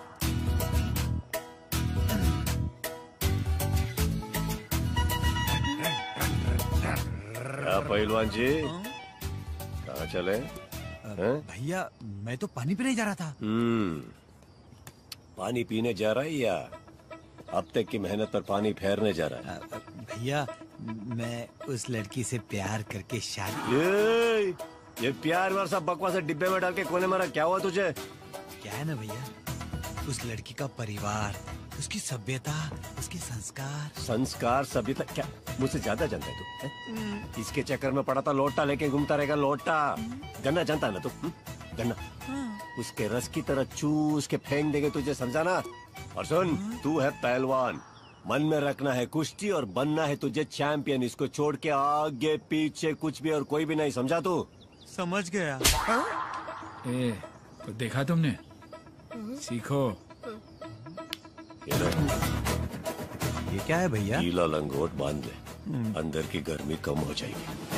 Q: क्या पहलवान जी, कहाँ चले?
J: भैया मैं तो पानी पीने जा रहा था।
Q: हम्म, पानी पीने जा रहा है या अब तक की मेहनत पर पानी फेरने जा रहा है?
J: भैया मैं उस लड़की से प्यार करके शादी।
Q: ये ये प्यार वार सब बकवास डिब्बे में डाल के कोने मारा, क्या हुआ तुझे?
J: क्या है ना भैया, उस लड़की का परिवार, उसकी सभ्यता, उसके संस्कार।
Q: संस्कार सभ्यता क्या मुझसे ज्यादा जानता है तू? है? इसके चक्कर में पड़ा था, लोटा लेके घूमता रहेगा। लोटा गन्ना जानता है ना तू? गन्ना उसके रस की तरह चूस के फेंक देंगे तुझे, समझा ना? और सुन, तू है पहलवान, मन में रखना है कुश्ती और बनना है तुझे चैंपियन। इसको छोड़ के आगे पीछे कुछ भी और कोई भी नहीं, समझा तू?
J: समझ गया।
E: ए, तो देखा तुमने, सीखो।
J: ये क्या है भैया?
Q: गीला लंगोट बांध ले, अंदर की गर्मी कम हो जाएगी।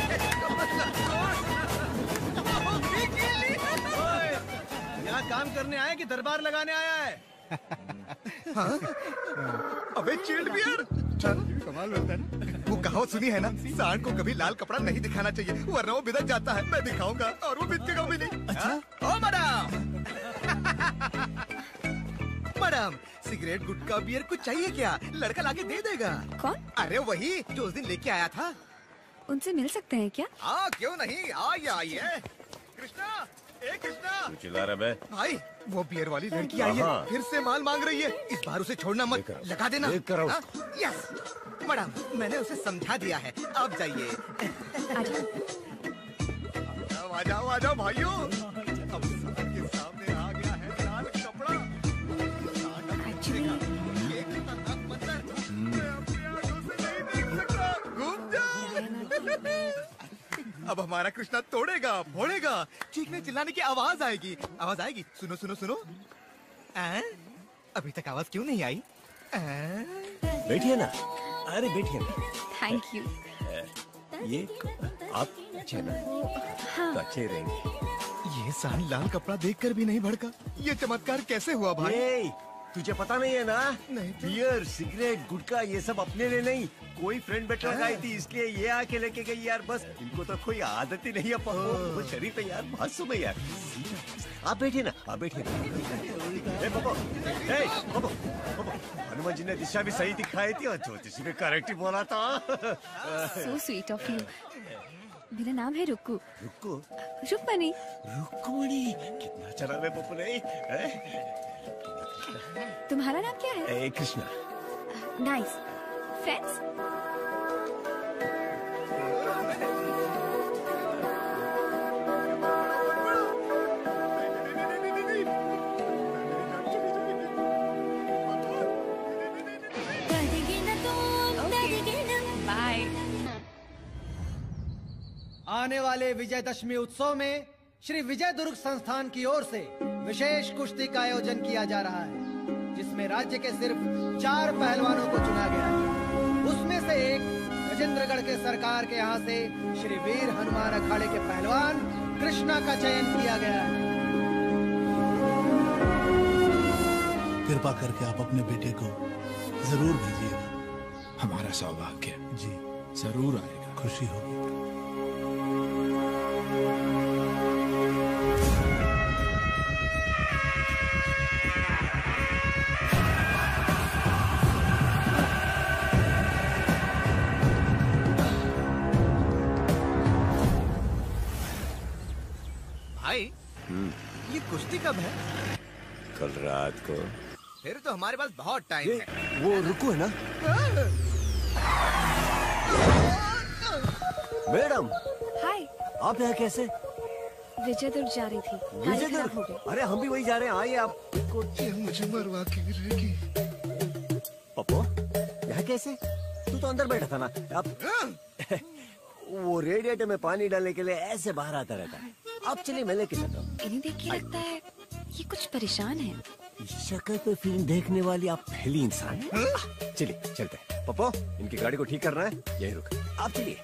C: यहाँ काम करने आया कि दरबार लगाने आया है? हाँ? अबे चिल्ड बियर, कमाल होता है ना। वो कहावत सुनी है ना, सांड को कभी लाल कपड़ा नहीं दिखाना चाहिए वरना वो बिदक जाता है। मैं दिखाऊंगा और वो बिदकेगा भी नहीं। अच्छा? ओ madam, madam cigarette gutkha beer कुछ चाहिए क्या? लड़का लाके दे देगा।
N: कौन?
C: अरे वही जो उस दिन लेके आया था।
N: उनसे मिल सकते हैं क्या?
C: हाँ क्यों नहीं, आइए आइए। कृष्णा
O: ए कृष्णा,
Q: तू चिल्ला रहा बे?
O: भाई वो बियर वाली लड़की आई है,
Q: हाँ।
O: फिर से माल मांग रही है। इस बार उसे छोड़ना मत, लगा देना।
Q: देख कर आओ।
O: हाँ? यस मैडम, मैंने उसे समझा दिया है, आप जाइए। आ जाओ आ जाओ भाइयों, अब सबके सामने आ गया है लाल कपड़ा। ये खतरनाक मंजर मैं अपनी आंखों से नहीं देख सकता। घूम जाओ। अब हमारा कृष्णा तोड़ेगा, फोड़ेगा, चीखने चिल्लाने की आवाज आएगी। आवाज आएगी, सुनो सुनो सुनो। आ? अभी तक आवाज क्यों नहीं आई?
Q: बैठिए ना, अरे बैठिए ना।
N: Thank you.
Q: ये आप अच्छे ना,
N: हाँ।
Q: तो अच्छे रहेंगे।
O: ये साल लाल कपड़ा देखकर भी नहीं भड़का। ये चमत्कार कैसे हुआ भाई?
Q: ये, तुझे पता नहीं है ना?
O: नहीं।
Q: बियर, सिगरेट, गुटखा ये सब अपने लिए नहीं, कोई फ्रेंड बैठ लगाई थी इसलिए ये आके लेके गई यार। बस इनको तो कोई आदत ही नहीं है। वो शरीफ है यार, बात सुनो यार। आप बैठिए ना, आप बैठिए ना। ए पप्पो, ए पप्पो, पप्पो, हनुमान जी ने दिशा भी सही दिखाई थी और ज्योतिषी ने करेक्ट ही बोला था।
N: So sweet of you. मेरा नाम है रुक्कू।
Q: रुक्कू?
N: रुक्मणी।
Q: रुक्मणी, कितना चला रे पप्पू ने।
N: तुम्हारा नाम क्या है?
Q: ए कृष्णा।
N: नाइस। फ्रेंड्स? बाय।
F: आने वाले विजयदशमी उत्सव में श्री विजय दुर्ग संस्थान की ओर से विशेष कुश्ती का आयोजन किया जा रहा है, जिसमें राज्य के सिर्फ चार पहलवानों को चुना गया है। उसमें से एक गजेंद्रगढ़ के सरकार के यहाँ से श्री वीर हनुमान अखाड़े के पहलवान कृष्णा का चयन किया गया है।
A: कृपा करके आप अपने बेटे को जरूर भेजिएगा।
E: हमारा सौभाग्य
A: जी
E: जरूर आएगा।
A: खुशी होगी।
O: भाई, ये कुश्ती कब है?
Q: कल रात को।
O: फिर तो हमारे पास बहुत टाइम है।
Q: वो रुको है ना? मैडम।
N: हाय।
Q: आप यहाँ कैसे?
N: विजय दुर्ग जा रही थी।
Q: विजय दुर्ग? अरे हम भी वही जा रहे हैं, आइए आप।
O: ये मुझे मरवा के गिरेगी।
Q: पप्पो, यहाँ कैसे? तू तो अंदर बैठा था ना। आप वो रेडिएटर में पानी डालने के लिए ऐसे बाहर आता रहता है। आप चलिए, मैं लेके चलता हूँ।
N: इन्हें देख के लगता है ये कुछ परेशान है।
Q: शक्ल पे फिल्म देखने वाली आप पहली इंसान हैं। चलिए चलते हैं। पप्पो, इनकी गाड़ी को ठीक करना है, यही रुक। आप चलिए।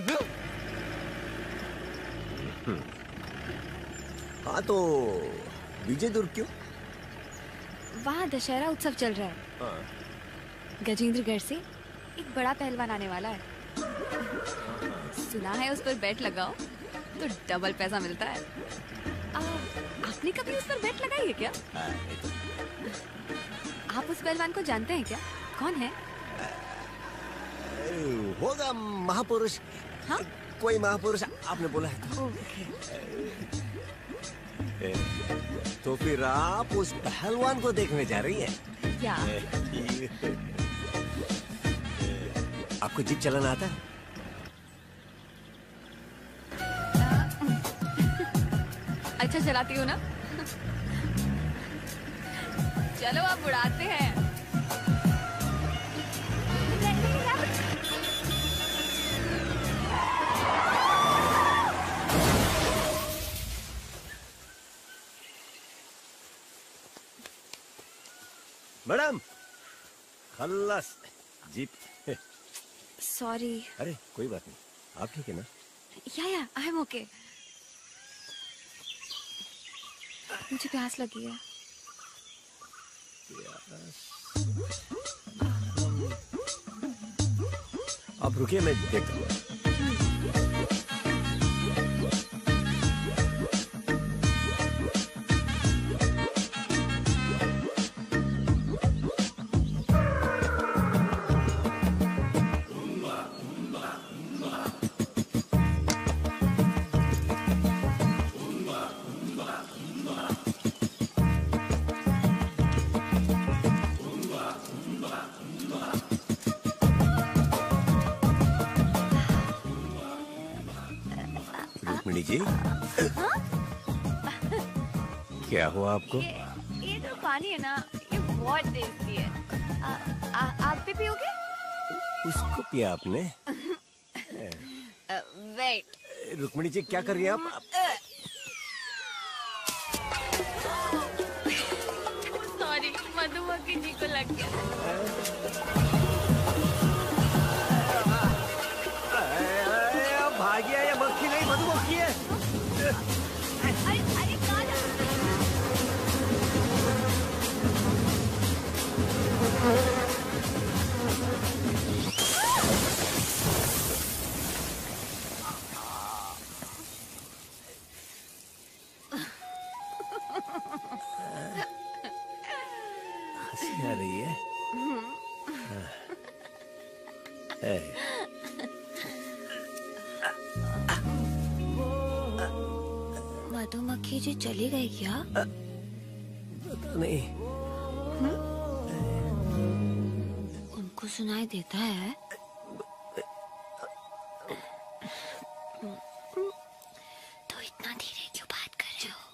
Q: हाँ तो विजय दुर्ग क्यों?
N: वहाँ दशहरा उत्सव चल रहा है।
Q: हाँ।
N: गजेंद्रगढ़ से एक बड़ा पहलवान आने वाला है। सुना है उस पर बेट लगाओ तो डबल पैसा मिलता है। आ, आपने कभी उस पर बेट लगाई है क्या? आप उस पहलवान को जानते हैं क्या? कौन है?
Q: होगा महापुरुष।
N: हाँ?
Q: कोई महापुरुष आपने बोला है तो। ए, तो फिर आप उस पहलवान को देखने जा रही हैं?
N: क्या?
Q: आपको जीप चलाना आता है?
N: अच्छा चलाती हो ना? चलो आप उड़ाते हैं।
Q: मैडम, खल्लास जीप।
N: सॉरी।
Q: अरे कोई बात नहीं, आप ठीक है ना?
N: या या आई एम ओके। मुझे प्यास लगी है।
Q: आप रुकिए, मैं देखता हूँ। रुक्मिणी जी, क्या हुआ आपको?
N: ये, ये तो पानी है ना, ये बहुत टेस्टी है। आ, आ, आप भी पियोगे?
Q: उसको पिया आपने?
N: वेट।
Q: रुक्मिणी जी क्या कर रही हैं आप?
N: सॉरी, मधुमक्खी जी को लग गया।
Q: भागिया, ये मक्खी नहीं मधुमक्खी है।
N: अरे अरे कहाँ जा
Q: हंसी आ रही है। है।
N: मधुमक्खी जी चली गई क्या?
Q: पता नहीं।
N: उनको सुनाई देता है? तो इतना धीरे क्यों बात कर रहे हो?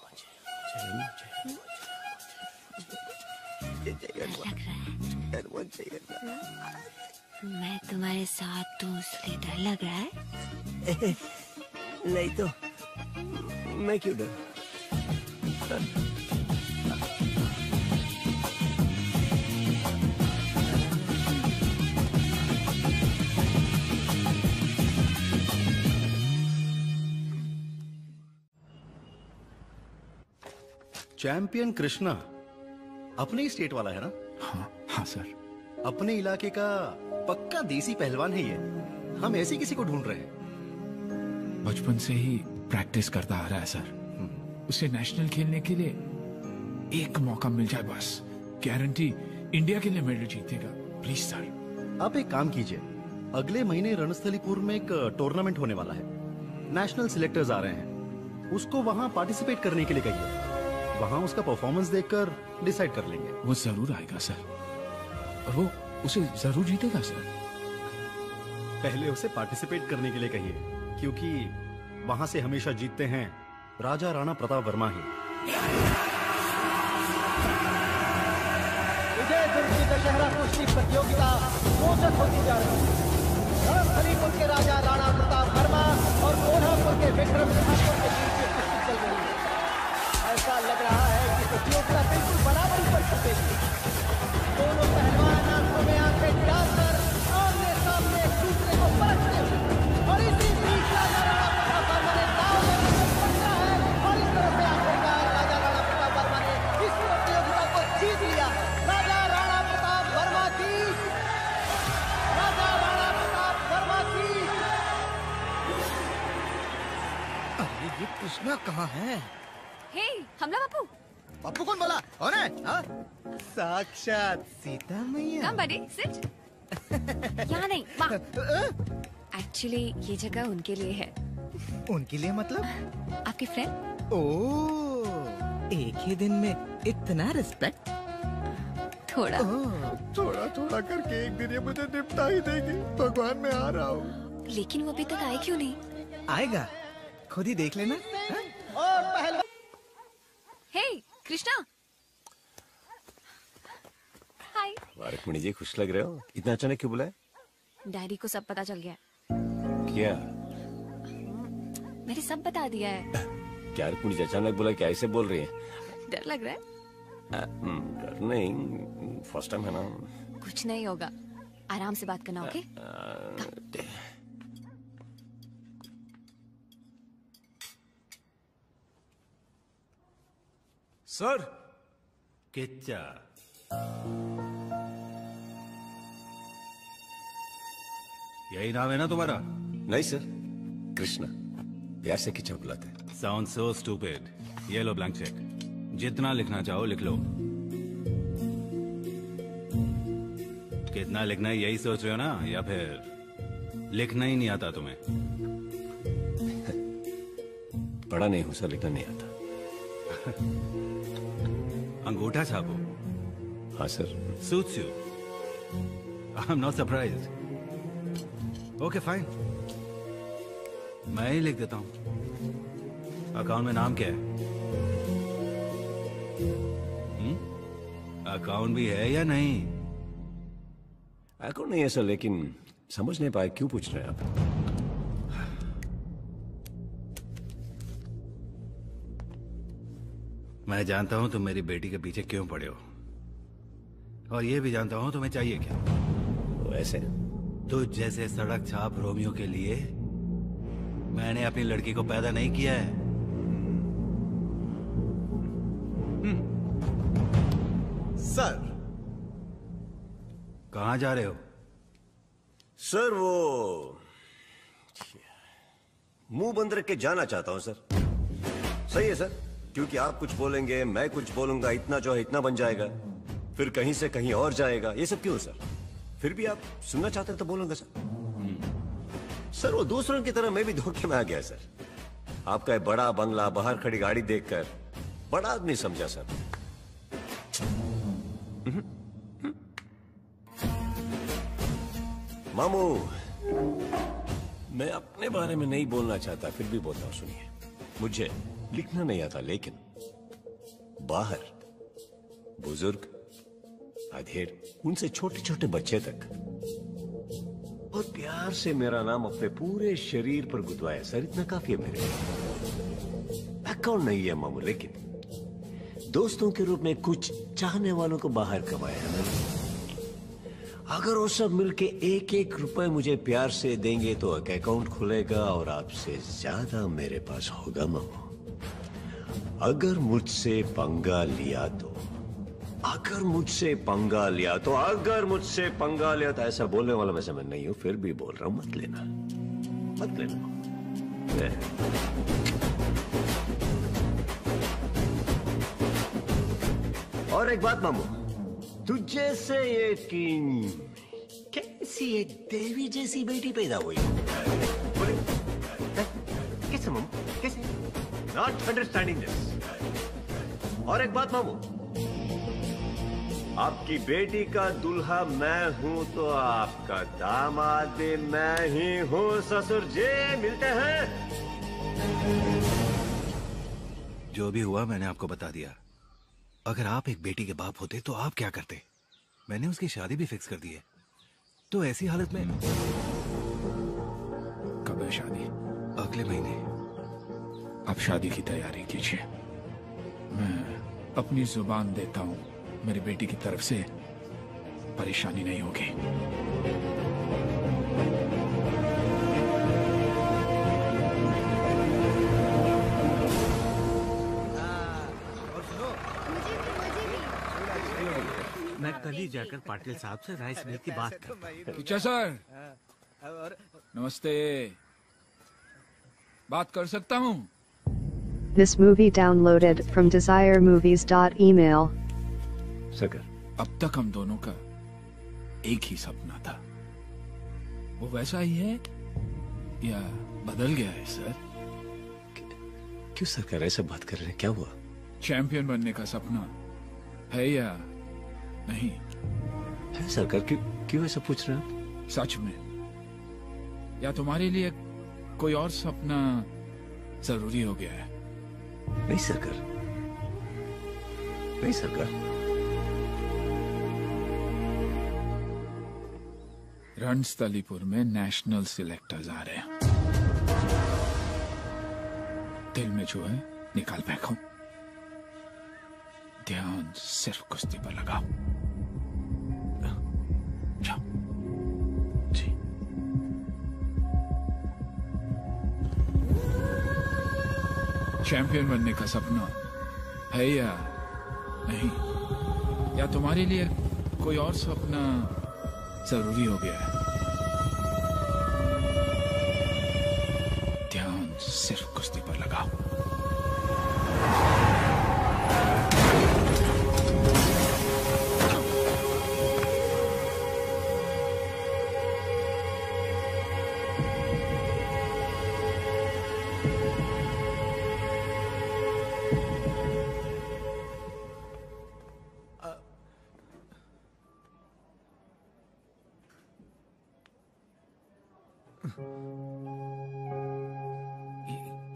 N: डर लग रहा है? मैं तुम्हारे साथ हूँ इसलिए डर लग रहा है?
Q: नहीं तो मैं क्यों डर?
T: चैंपियन कृष्णा अपने ही स्टेट वाला है ना?
E: हाँ हाँ सर।
T: अपने इलाके का पक्का देसी पहलवान है ये। हम ऐसे किसी को ढूंढ रहे हैं।
E: बचपन से ही प्रैक्टिस करता आ रहा है सर। उसे नेशनल खेलने के लिए एक मौका मिल जाए बस, गारंटी इंडिया के लिए मेडल जीतेगा। Please sir.
T: आप एक काम कीजिए, अगले महीने रणस्थलीपुर में एक टूर्नामेंट होने वाला है। नेशनल सिलेक्टर्स आ रहे हैं, उसको वहां पार्टिसिपेट करने के लिए कहिए। वहां उसका परफॉर्मेंस देखकर डिसाइड कर लेंगे।
E: वो जरूर आएगा सर, और वो उसे जरूर जीतेगा सर।
T: पहले उसे पार्टिसिपेट करने के लिए कहिए, क्योंकि वहां से हमेशा जीतते हैं राजा राणा प्रताप वर्मा ही।
F: विजय दुर्ग की दशहरा कुश्ती प्रतियोगिता रोचक होती जा रही है। रणस्थलीपुर के राजा राणा प्रताप वर्मा और कोल्हापुर के विक्रम ठाकुर के बीच में कुश्ती चल रही है। ऐसा लग रहा है कि प्रतियोगिता बिल्कुल बराबरी पर छुपेगी। दोनों पहलवान आंखों में आंखें डालकर आमने सामने एक दूसरे को परखते हुए, और इसी बीच राजा राणा प्रताप वर्मा ने दांव में पकड़ा है, और इस तरह से आखिरकार राजा राणा प्रताप वर्मा ने इस प्रतियोगिता को जीत लिया। राजा राणा प्रताप वर्मा की, राजा राणा प्रताप वर्मा की।
C: अरे ये कृष्णा कहाँ है?
N: हे, हमला बापू।
O: पप्पू कौन बोला? कौन है? हाँ?
C: साक्षात सीता मैया।
N: कम बड़ी सिट। यहाँ नहीं, वहाँ। एक्चुअली ये जगह उनके लिए है।
C: उनके लिए मतलब?
N: आपके फ्रेंड।
C: ओह, एक ही दिन में इतना रिस्पेक्ट?
N: थोड़ा
C: थोड़ा थोड़ा करके एक दिन ये मुझे निपटा ही देगी। भगवान मैं आ रहा हूँ।
N: लेकिन वो अभी तक आए क्यों नहीं?
C: आएगा, खुद ही देख लेना।
F: और पहलवान।
N: हे कृष्णा। हाय।
Q: रुक्मिणी जी खुश लग रहे हो, इतना अचानक क्यों बुलाए?
N: डैडी को सब पता चल गया।
Q: क्या?
N: मैंने सब बता दिया है।
Q: क्या रुक्मिणी जी अचानक बुला, क्या ऐसे बोल रही है?
N: डर लग रहा है?
Q: डर नहीं, फर्स्ट टाइम है ना।
N: कुछ नहीं होगा, आराम से बात करना। ओके?
I: सर।
T: किच्चा। यही नाम है ना तुम्हारा?
Q: नहीं सर, कृष्णा। प्यार से किच्चा बुलाते हैं।
T: Sound so stupid. ये लो ब्लैंक चेक, जितना लिखना चाहो लिख लो। कितना लिखना है यही सोच रहे हो ना, या फिर लिखना ही नहीं आता तुम्हें?
Q: पढ़ा नहीं हूं सर, लिखना नहीं आता।
T: अंगूठा छापो।
Q: हाँ sir.
T: Suits you. I'm not surprised. Okay, fine.
U: मैं ही लिख देता हूँ। अकाउंट में नाम क्या है? हम्म? अकाउंट भी है या नहीं?
Q: अकाउंट नहीं है सर, लेकिन समझ नहीं पाए क्यों पूछ रहे हैं आप?
U: मैं जानता हूं तुम मेरी बेटी के पीछे क्यों पड़े हो, और ये भी जानता हूं तुम्हें चाहिए क्या।
Q: वैसे
U: तो जैसे सड़क छाप रोमियो के लिए मैंने अपनी लड़की को पैदा नहीं किया है।
P: सर
U: कहां जा रहे हो?
Q: सर वो मुंह बंद रख के जाना चाहता हूं सर। सही है सर, क्योंकि आप कुछ बोलेंगे मैं कुछ बोलूंगा, इतना जो है इतना बन जाएगा, फिर कहीं से कहीं और जाएगा। ये सब क्यों सर? फिर भी आप सुनना चाहते हैं तो बोलूंगा सर। सर वो दूसरों की तरह मैं भी धोखे में आ गया सर। आपका एक बड़ा बंगला, बाहर खड़ी गाड़ी देखकर बड़ा आदमी समझा सर। मामू, मैं अपने बारे में नहीं बोलना चाहता, फिर भी बोलता हूं। सुनिए, मुझे लिखना नहीं आता, लेकिन बाहर बुजुर्ग, अधेड़, उनसे छोटे छोटे बच्चे तक बहुत प्यार से मेरा नाम अपने पूरे शरीर पर गुदवाया सर। इतना काफी है मेरे लिए। अकाउंट नहीं है मामू, लेकिन दोस्तों के रूप में कुछ चाहने वालों को बाहर कमाया है मैंने। अगर वो सब मिलके एक एक रुपए मुझे प्यार से देंगे तो एक अकाउंट खुलेगा और आपसे ज्यादा मेरे पास होगा मामू। अगर मुझसे पंगा लिया तो अगर मुझसे पंगा लिया तो अगर मुझसे पंगा लिया तो ऐसा बोलने वाला वैसे मैं नहीं हूं, फिर भी बोल रहा हूं, मत लेना मत लेना। और एक बात मामू, तुझे से ये कि कैसी एक देवी जैसी बेटी पैदा हुई? कैसे मामू, कैसे? Not understanding this. और एक बात मामू, आपकी बेटी का दूल्हा मैं हूं तो आपका दामाद भी मैं ही हूं। ससुर जी मिलते हैं।
U: जो भी हुआ मैंने आपको बता दिया। अगर आप एक बेटी के बाप होते तो आप क्या करते? मैंने उसकी शादी भी फिक्स कर दी है। तो ऐसी हालत में
E: कब है शादी?
U: अगले महीने।
E: आप शादी की तैयारी कीजिए। मैं अपनी जुबान देता हूं, मेरी बेटी की तरफ से परेशानी नहीं होगी।
D: मैं कल ही जाकर पाटिल साहब से राइस मिल की बात करता हूं।
E: टीचर सर, नमस्ते। बात कर सकता हूं?
H: This movie downloaded from desire movies dot email.
Q: सकर,
E: अब तक हम दोनों का एक ही सपना था। वो वैसा ही है या बदल गया है सर?
Q: क्यों सकर ऐसे बात कर रहे हैं? क्या हुआ?
E: चैंपियन बनने का सपना है या नहीं?
Q: है सरकार। क्यों क्यों ऐसा पूछ रहे हैं?
E: सच में, या तुम्हारे लिए कोई और सपना जरूरी हो गया है?
Q: नहीं सरकार, नहीं सरकार।
E: रणस्थलीपुर में नेशनल सिलेक्टर्स आ रहे हैं। दिल में जो है निकाल फेंको, ध्यान सिर्फ कुश्ती पर लगाओ। जाओ।
Q: जी।
E: चैंपियन बनने का सपना है या नहीं? या तुम्हारे लिए कोई और सपना जरूरी हो गया है? ध्यान सिर्फ कुश्ती पर लगाओ।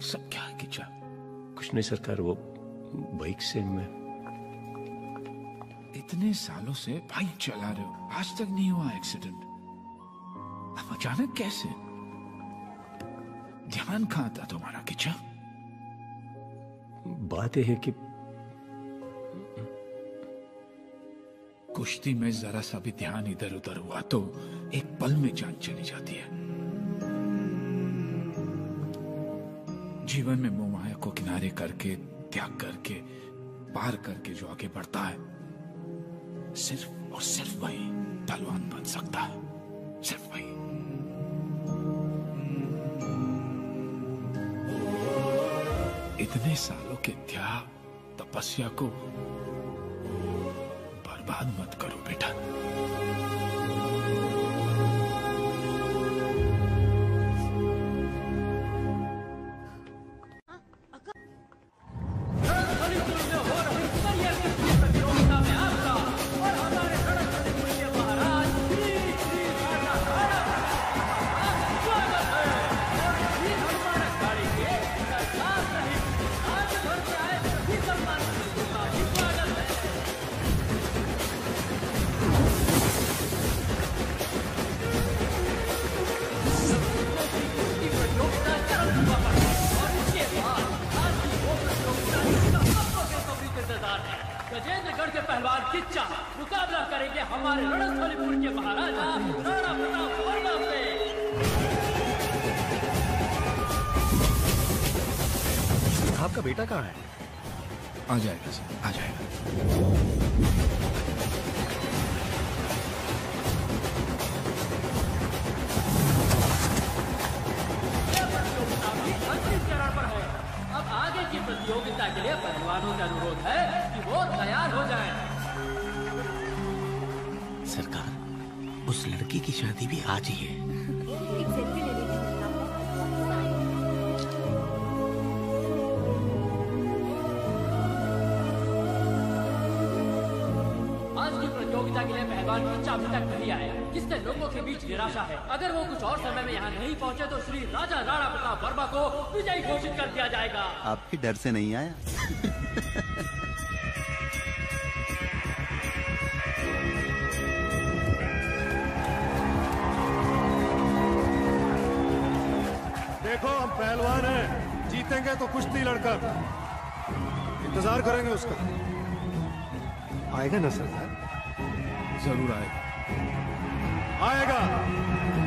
E: सब क्या है किचा?
Q: कुछ नहीं सरकार, वो बाइक से मैं
E: इतने सालों से बाइक चला रहे हो, आज तक नहीं हुआ एक्सीडेंट, अब अचानक कैसे? ध्यान कहाँ था तुम्हारा किचा?
Q: बात यह है कि
E: कुश्ती में जरा सा भी ध्यान इधर उधर हुआ तो एक पल में जान चली जाती है। जीवन में मोह माया को किनारे करके, त्याग करके, पार करके जो आगे बढ़ता है, सिर्फ और सिर्फ वही पहलवान बन सकता है, सिर्फ वही। इतने सालों के त्याग तपस्या को बर्बाद मत करो बेटा।
K: गजेंद्रगढ़ के पहलवान किच्चा मुकाबला करेंगे हमारे रणस्थलीपुर के महाराजा राणा प्रताप वर्मा से।
T: आपका बेटा कहाँ है?
E: आ जाएगा सर, आ जाएगा।
K: अंतिम चरण पर है। अब आगे की प्रतियोगिता के लिए पहलवानों का अनुरोध है कि वो तैयार हो जाएं।
Q: सरकार, उस लड़की की शादी भी आज ही है।
N: एक सेल्फी ले लेते हैं।
K: आज की प्रतियोगिता के लिए पहलवान किच्चा अभी तक नहीं आया, जिससे लोगों के बीच निराशा है। अगर वो कुछ और समय में यहाँ नहीं पहुँचे तो श्री राजा राणा प्रताप वर्मा को विजयी घोषित कर दिया जाएगा।
P: आपके डर से नहीं आया।
S: देखो हम पहलवान हैं, जीतेंगे तो कुश्ती लड़कर, इंतजार करेंगे उसका। आएगा ना सरदार?
E: जरूर आएगा।
S: आएगा।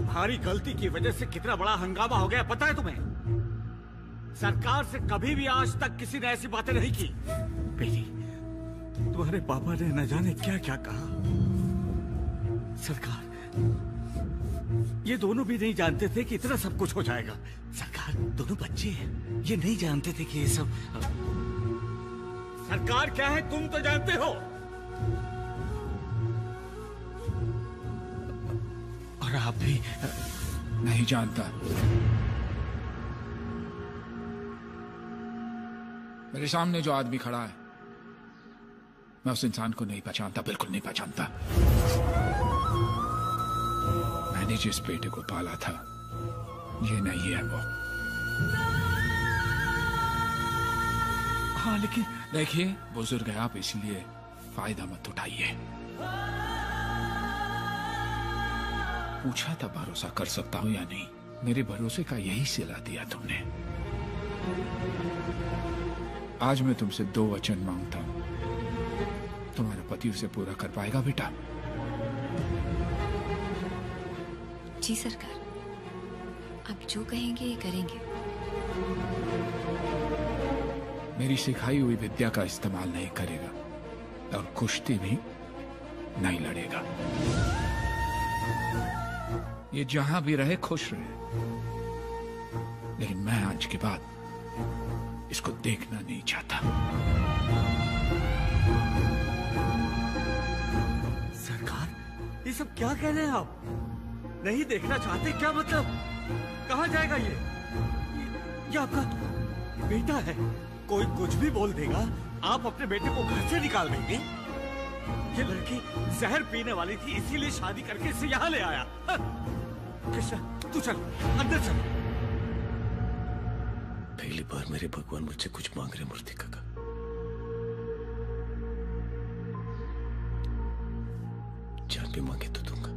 D: तुम्हारी गलती की वजह से कितना बड़ा हंगामा हो गया पता है तुम्हें? सरकार से कभी भी आज तक किसी ने ऐसी बातें नहीं की। बेटी, तुम्हारे पापा ने न जाने क्या क्या कहा। सरकार, ये दोनों भी नहीं जानते थे कि इतना सब कुछ हो जाएगा। सरकार, दोनों बच्चे हैं, ये नहीं जानते थे कि ये सब। सरकार क्या है तुम तो जानते हो, और आप भी
E: नहीं जानता। मेरे सामने जो आदमी खड़ा है, मैं उस इंसान को नहीं पहचानता, बिल्कुल नहीं पहचानता। मैंने जिस बेटे को पाला था, ये नहीं है वो। हाँ, लेकिन देखिए, बुजुर्ग है आप, इसलिए फायदा मत उठाइए। पूछा था भरोसा कर सकता हूं या नहीं, मेरे भरोसे का यही सिला दिया तुमने। आज मैं तुमसे दो वचन मांगता हूं, तुम्हारा पति उसे पूरा कर पाएगा बेटा?
N: जी सरकार, आप जो कहेंगे ये करेंगे।
E: मेरी सिखाई हुई विद्या का इस्तेमाल नहीं करेगा और कुश्ती भी नहीं लड़ेगा। ये जहां भी रहे खुश रहे, लेकिन मैं आज के बाद इसको देखना नहीं चाहता।
D: सरकार, ये सब क्या कह रहे हैं आप? नहीं देखना चाहते क्या मतलब? कहाँ जाएगा ये? ये आपका बेटा है, कोई कुछ भी बोल देगा, आप अपने बेटे को घर से निकाल देंगे? ये लड़की जहर पीने वाली थी, इसीलिए शादी करके इसे यहाँ ले आया। कृष्णा, तू चल अंदर चल।
Q: पहली बार मेरे भगवान मुझसे कुछ मांग रहे मूर्ति काका। जान भी मांगे तो दूंगा।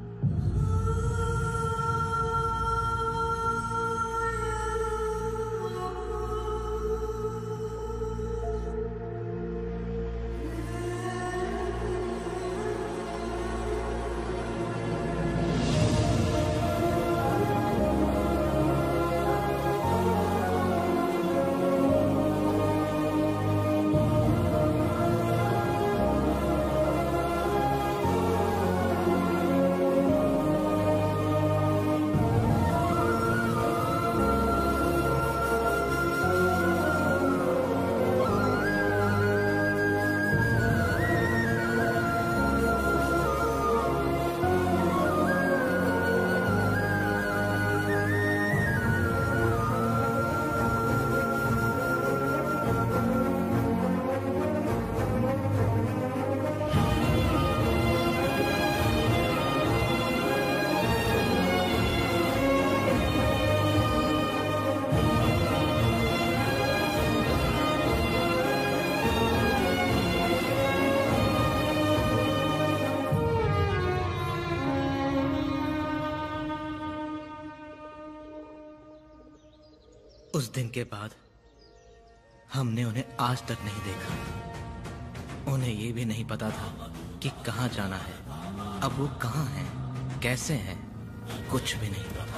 C: उस दिन के बाद हमने उन्हें आज तक नहीं देखा। उन्हें ये भी नहीं पता था कि कहाँ जाना है। अब वो कहाँ हैं, कैसे हैं, कुछ भी नहीं पता।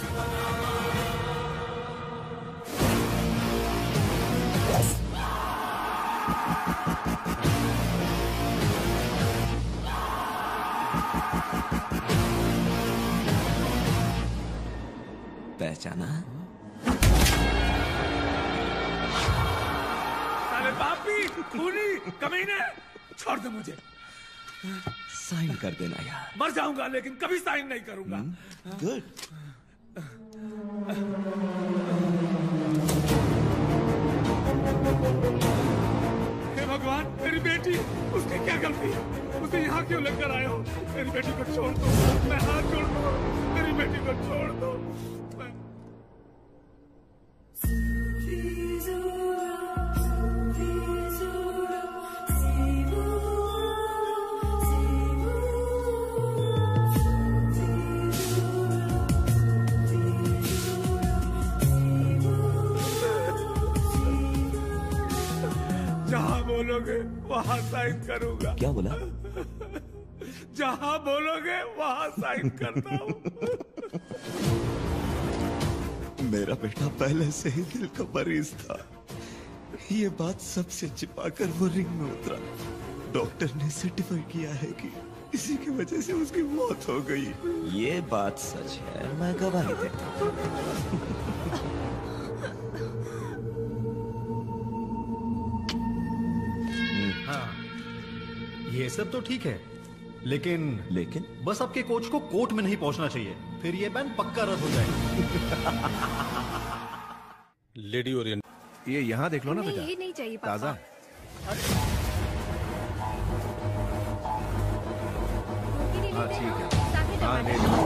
M: पहचाना?
D: पापी, खूनी, कमीने, छोड़ दो मुझे।
M: साइन कर देना यार।
D: मर जाऊंगा लेकिन कभी साइन नहीं करूंगा।
M: गुड।
D: हे भगवान, मेरी बेटी, उसकी क्या गलती है? उसे यहाँ क्यों लेकर आए हो? मेरी बेटी को छोड़ दो, मैं हाथ जोड़ दो, मेरी बेटी को छोड़ दो। जहाँ बोलोगे वहाँ साइन करूंगा।
M: क्या बोला?
D: जहाँ बोलोगे वहाँ साइन करता हूँ।
L: मेरा बेटा पहले से ही दिल का मरीज था। ये बात सबसे छिपाकर वो रिंग में उतरा। डॉक्टर ने सर्टिफाई किया है कि इसी की वजह से उसकी मौत हो गई।
Q: ये बात सच है, मैं गवाही देता हूँ।
T: हाँ, ये सब तो ठीक है, लेकिन
Q: लेकिन
T: बस आपके कोच को कोर्ट में नहीं पहुंचना चाहिए, फिर ये बैन पक्का रद्द हो जाएगा।
I: लेडी ओरिएंट, ये यहाँ देख लो ना बेटा,
N: ये नहीं चाहिए पापा।
I: ताजा। हाँ ठीक है, हाँ ले लो।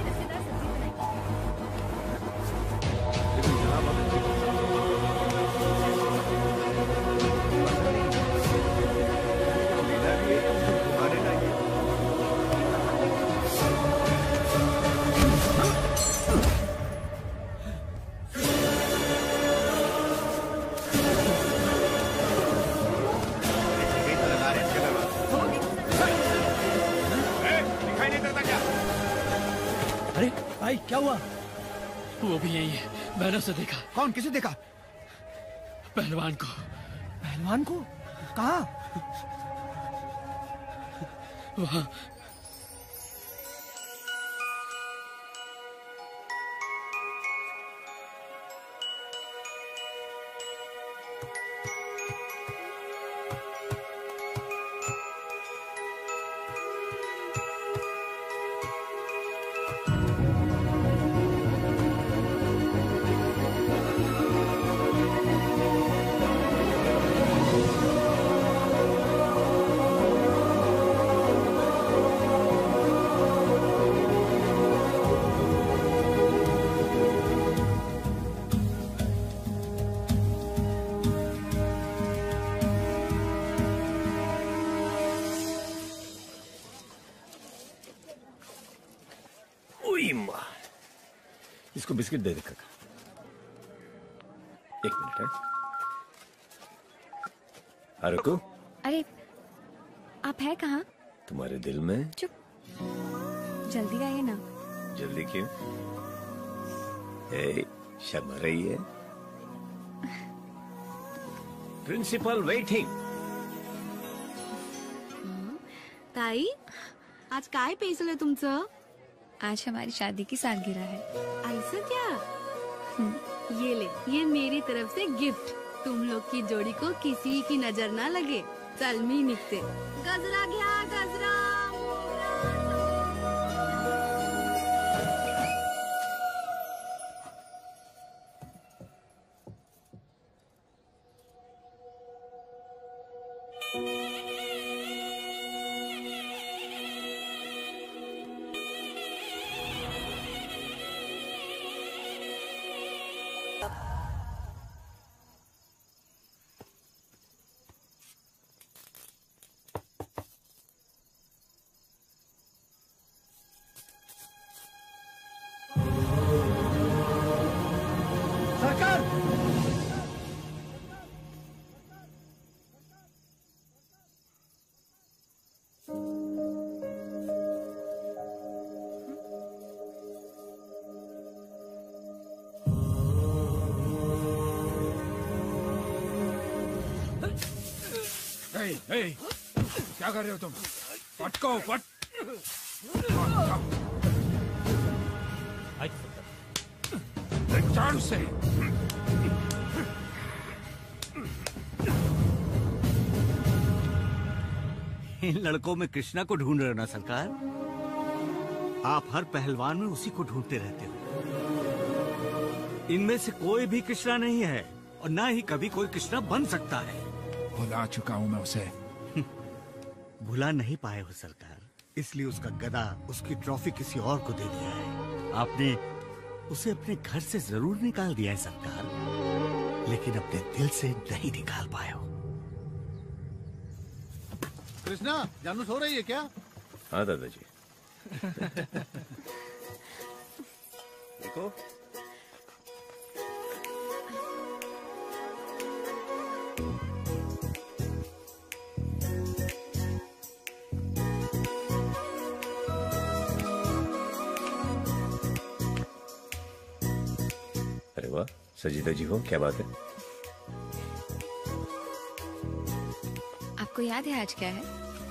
I: लेकिन जनाब आप
F: अरे भाई क्या हुआ?
K: वो भी यही है, मैंने उसे देखा।
C: कौन? किसे देखा?
K: पहलवान को।
C: पहलवान को? कहाँ?
K: वहाँ।
Q: इसको बिस्किट दे दे काका। एक मिनट है। हारुको,
N: अरे आप है कहाँ?
Q: तुम्हारे दिल में।
N: चुप, जल्दी आइए ना।
Q: जल्दी क्यों? ए, शर्मा रही है। Principal waiting.
N: ताई, आज काय पेसलं तुमचं? आज हमारी शादी की सालगिरह है।
V: ऐसा क्या? ये ले, ये मेरी तरफ से गिफ्ट। तुम लोग की जोड़ी को किसी की नजर ना लगे। चल मी निघते। गजरा घ्या, गजरा।
E: ए, ए, क्या कर रहे हो तुम? पटको पट। झाड़ू से।
D: इन लड़कों में कृष्णा को ढूंढ रहे हो ना सरकार? आप हर पहलवान में उसी को ढूंढते रहते हो। इनमें से कोई भी कृष्णा नहीं है और ना ही कभी कोई कृष्णा बन सकता है।
E: भुला चुका हूं मैं उसे।
D: भुला नहीं पाए हो सरकार, इसलिए उसका गदा, उसकी ट्रॉफी किसी और को दे दिया है। आपने उसे अपने घर से जरूर निकाल दिया है सरकार, लेकिन अपने दिल से नहीं निकाल पाए हो।
T: कृष्णा, जानू सो रही है क्या?
Q: हाँ दादाजी। देखो, अरे वाह, सजी धजी हो, क्या बात है?
N: आपको याद है आज क्या है?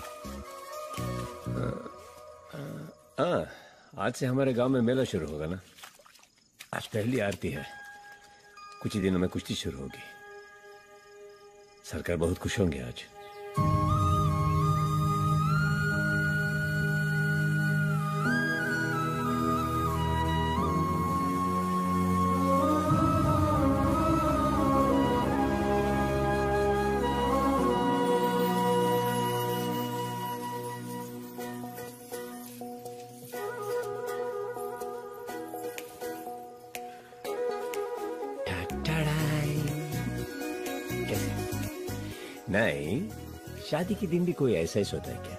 Q: हाँ, आज से हमारे गांव में मेला शुरू होगा ना। आज पहली आरती है। कुछ ही दिनों में कुश्ती शुरू होगी। सरकार बहुत खुश होंगे आज। नहीं, शादी के दिन भी कोई ऐसा ही सोता है क्या?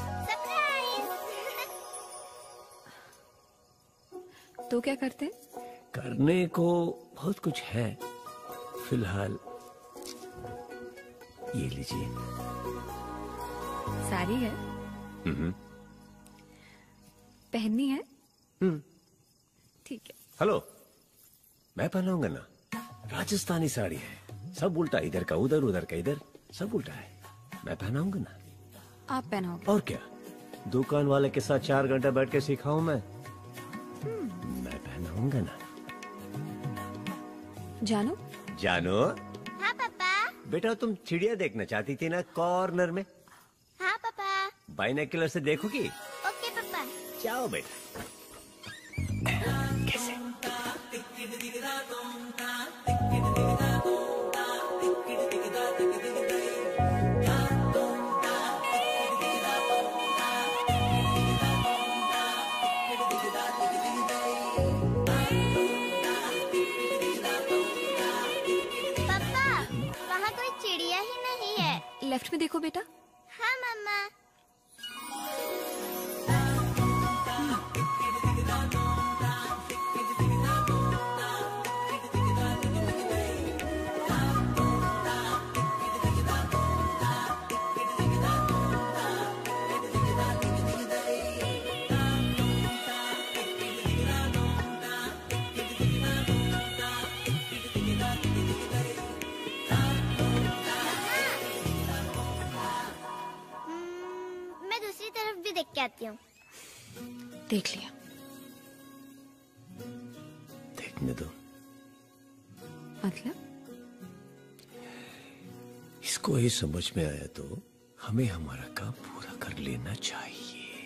N: तो क्या करते?
Q: करने को बहुत कुछ है। फिलहाल ये लीजिए।
N: साड़ी है?
Q: हम्म।
N: पहननी है?
Q: हम्म।
N: ठीक है।
Q: हेलो, मैं पहनाऊंगा ना। राजस्थानी साड़ी है, सब उल्टा, इधर का उधर, उधर का इधर, सब उल्टा है। मैं पहनाऊंगा ना।
N: आप पहनाओगे?
Q: और क्या, दुकान वाले के साथ चार घंटा बैठ के सिखाऊं मैं? मैं पहनाऊंगा ना।
N: जानो?
Q: जानो?
G: हाँ पापा।
Q: बेटा तुम चिड़िया देखना चाहती थी ना कॉर्नर में?
G: हाँ पापा।
Q: बाइनोकुलर से देखोगी?
G: ओके पापा।
Q: जाओ बेटा। कैसे?
N: लेफ्ट में देखो बेटा।
G: हाँ मम्मा। देख के आती हूँ।
N: देख लिया।
Q: देखने दो।
N: मतलब?
Q: इसको ही समझ में आया तो हमें हमारा काम पूरा कर लेना चाहिए।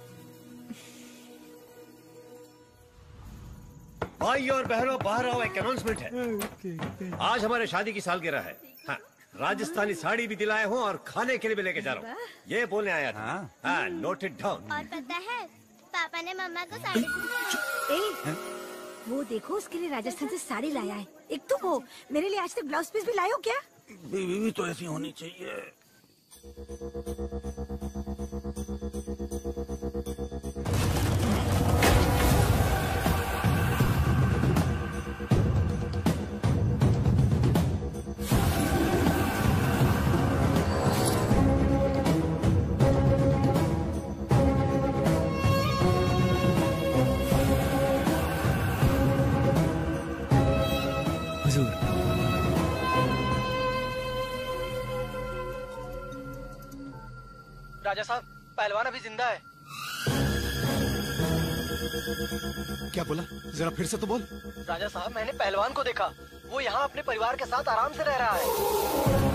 Q: भाई और बहनों, बाहर आओ, एक अनाउंसमेंट है। आज हमारे शादी की सालगिरह है। हाँ, राजस्थानी साड़ी भी दिलाए हूँ और खाने के लिए भी लेके जा रहा हूँ। ये बोलने आया था। हाँ, नोट इट डाउन।
G: और पता है, पापा ने मम्मा को साड़ी
R: ए, वो देखो, उसके लिए राजस्थान से साड़ी लाया है। एक तो वो, मेरे लिए आज तक ब्लाउज पीस भी लाए हो क्या?
E: बीवी भी तो ऐसी होनी चाहिए।
F: राजा साहब, पहलवान अभी जिंदा है।
S: क्या बोला? जरा फिर से तो बोल।
F: राजा साहब, मैंने पहलवान को देखा। वो यहाँ अपने परिवार के साथ आराम से रह रहा है।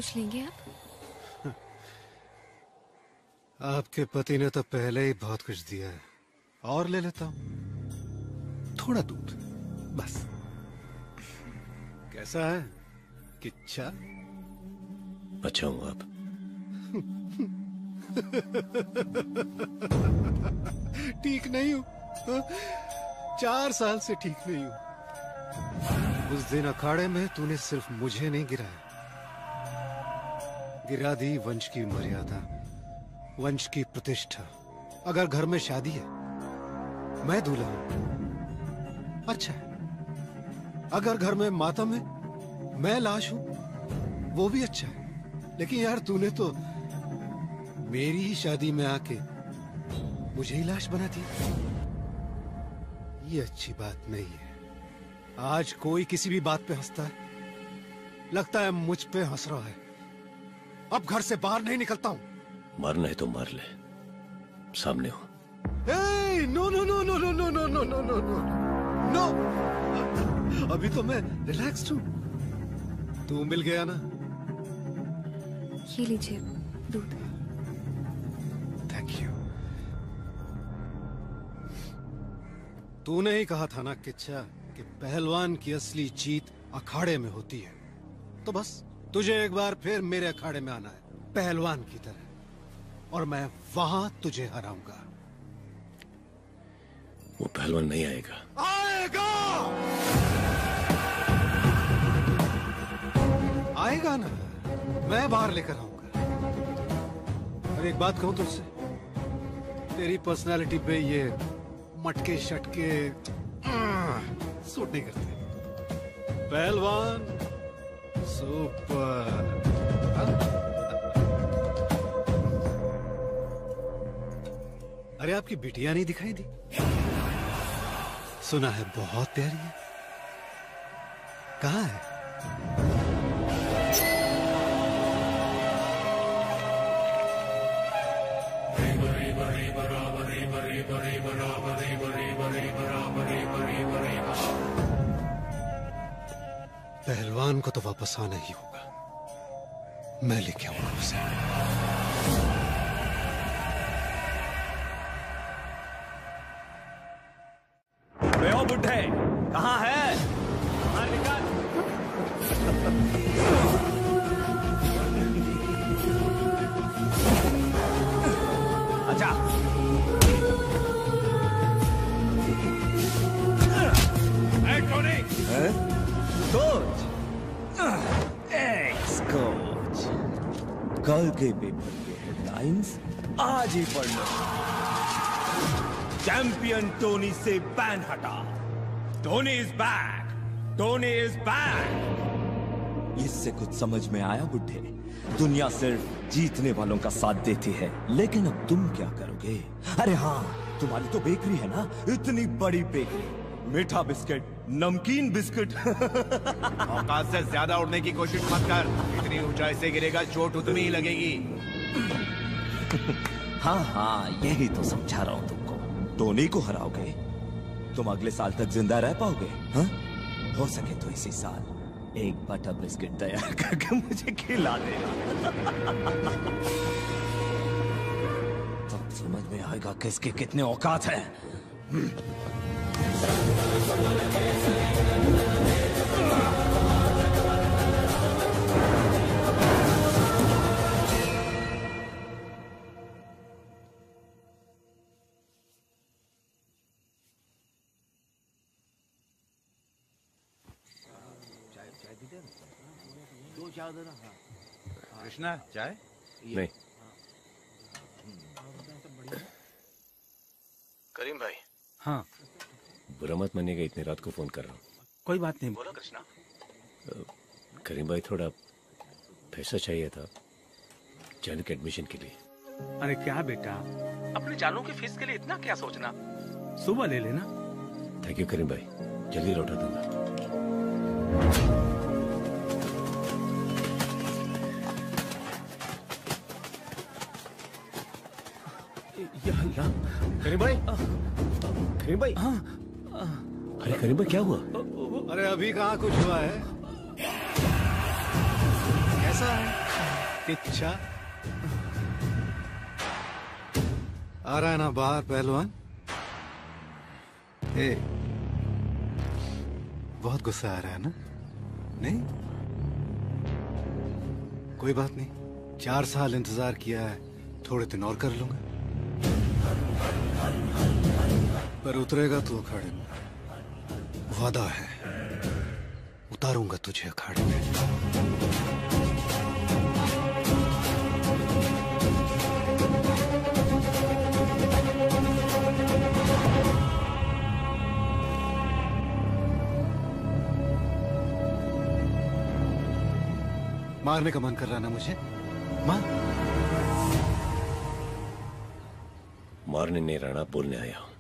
N: कुछ लेंगे आप?
S: आपके पति ने तो पहले ही बहुत कुछ दिया है, और ले लेता हूं। थोड़ा दूध बस। कैसा है किच्छा?
Q: अच्छा हूं आप।
S: ठीक नहीं हूं, चार साल से ठीक नहीं हूं। उस दिन अखाड़े में तूने सिर्फ मुझे नहीं गिराया, गिरा दी वंश की मर्यादा, वंश की प्रतिष्ठा। अगर घर में शादी है, मैं दूल्हा हूं, अच्छा है। अगर घर में मातम है, मैं लाश हूं, वो भी अच्छा है। लेकिन यार तूने तो मेरी ही शादी में आके मुझे ही लाश बना दिया। ये अच्छी बात नहीं है। आज कोई किसी भी बात पे हंसता है, लगता है मुझ पे हंस रहा है। अब घर से बाहर नहीं निकलता हूं।
Q: मरना है तो मर ले, सामने हो।
S: ए, no no no no no no no no no no no no अभी तो मैं रिलैक्स्ड हूं। तू मिल गया ना?
N: ये लीजिए दूध।
S: Thank you. तूने ही कहा था ना किच्छा कि पहलवान की असली जीत अखाड़े में होती है। तो बस तुझे एक बार फिर मेरे अखाड़े में आना है, पहलवान की तरह, और मैं वहां तुझे हराऊंगा।
Q: वो पहलवान नहीं आएगा।
S: आएगा आएगा ना, मैं बाहर लेकर आऊंगा। और एक बात कहूं तुझसे, तेरी पर्सनालिटी पे ये मटके शटके सूट नहीं करते। पहलवान सुपर। अरे आपकी बिटिया नहीं दिखाई दी? सुना है बहुत प्यारी है। कहाँ है? पहलवान को तो वापस आना ही होगा। मैं लेके आऊंगा उसे।
M: बे ओ बुड्ढे, कहाँ है? बाहर निकल। अच्छा। ए टोनी।
B: कोच, एक्स कोच, कल के पेपर के हेडलाइंस आज ही पढ़ लो।
M: चैंपियन टोनी से बैन हटा। Tony is back. Tony is back.
B: इससे कुछ समझ में आया बुड्ढे? दुनिया सिर्फ जीतने वालों का साथ देती है, लेकिन अब तुम क्या करोगे? अरे हाँ, तुम्हारी तो बेकरी है ना, इतनी बड़ी बेकरी, मीठा बिस्किट, नमकीन बिस्किट।
I: औकात से ज्यादा उड़ने की कोशिश मत कर, इतनी ऊंचाई से गिरेगा चोट उतनी ही लगेगी।
B: हाँ हाँ, यही तो समझा रहा हूँ तुमको। टोनी को हराओगे, तुम अगले साल तक जिंदा रह पाओगे? हाँ? हो सके तो इसी साल एक बटर बिस्किट तैयार करके मुझे खिला देना। तब समझ में आएगा किसके कितने औकात है।
I: कृष्णा चाय?
Q: नहीं। करीम भाई।
J: हाँ।
Q: बुरा मत मानिएगा, इतनी रात को फोन कर रहा हूँ।
J: कोई बात नहीं, बोलो कृष्णा।
Q: करीम भाई, थोड़ा पैसा चाहिए था जानू के एडमिशन के लिए।
J: अरे क्या बेटा, अपने जानू की फीस के लिए इतना क्या सोचना, सुबह ले लेना।
Q: थैंक यू करीम भाई, जल्दी लौटा दूंगा।
I: करीम भाई, करीम भाई।
J: हाँ।
Q: अरे करीम भाई, क्या हुआ?
S: अरे अभी कहाँ कुछ हुआ है। कैसा है? किच्छा आ रहा है ना बाहर पहलवान? ए, बहुत गुस्सा आ रहा है ना? नहीं? कोई बात नहीं, चार साल इंतजार किया है, थोड़े दिन और कर लूंगा। पर उतरेगा तू अखाड़े में, वादा है, उतारूंगा तुझे अखाड़े में। मारने का मन कर रहा ना मुझे? मार।
Q: मारने नहीं राणा, बोलने आया हूं।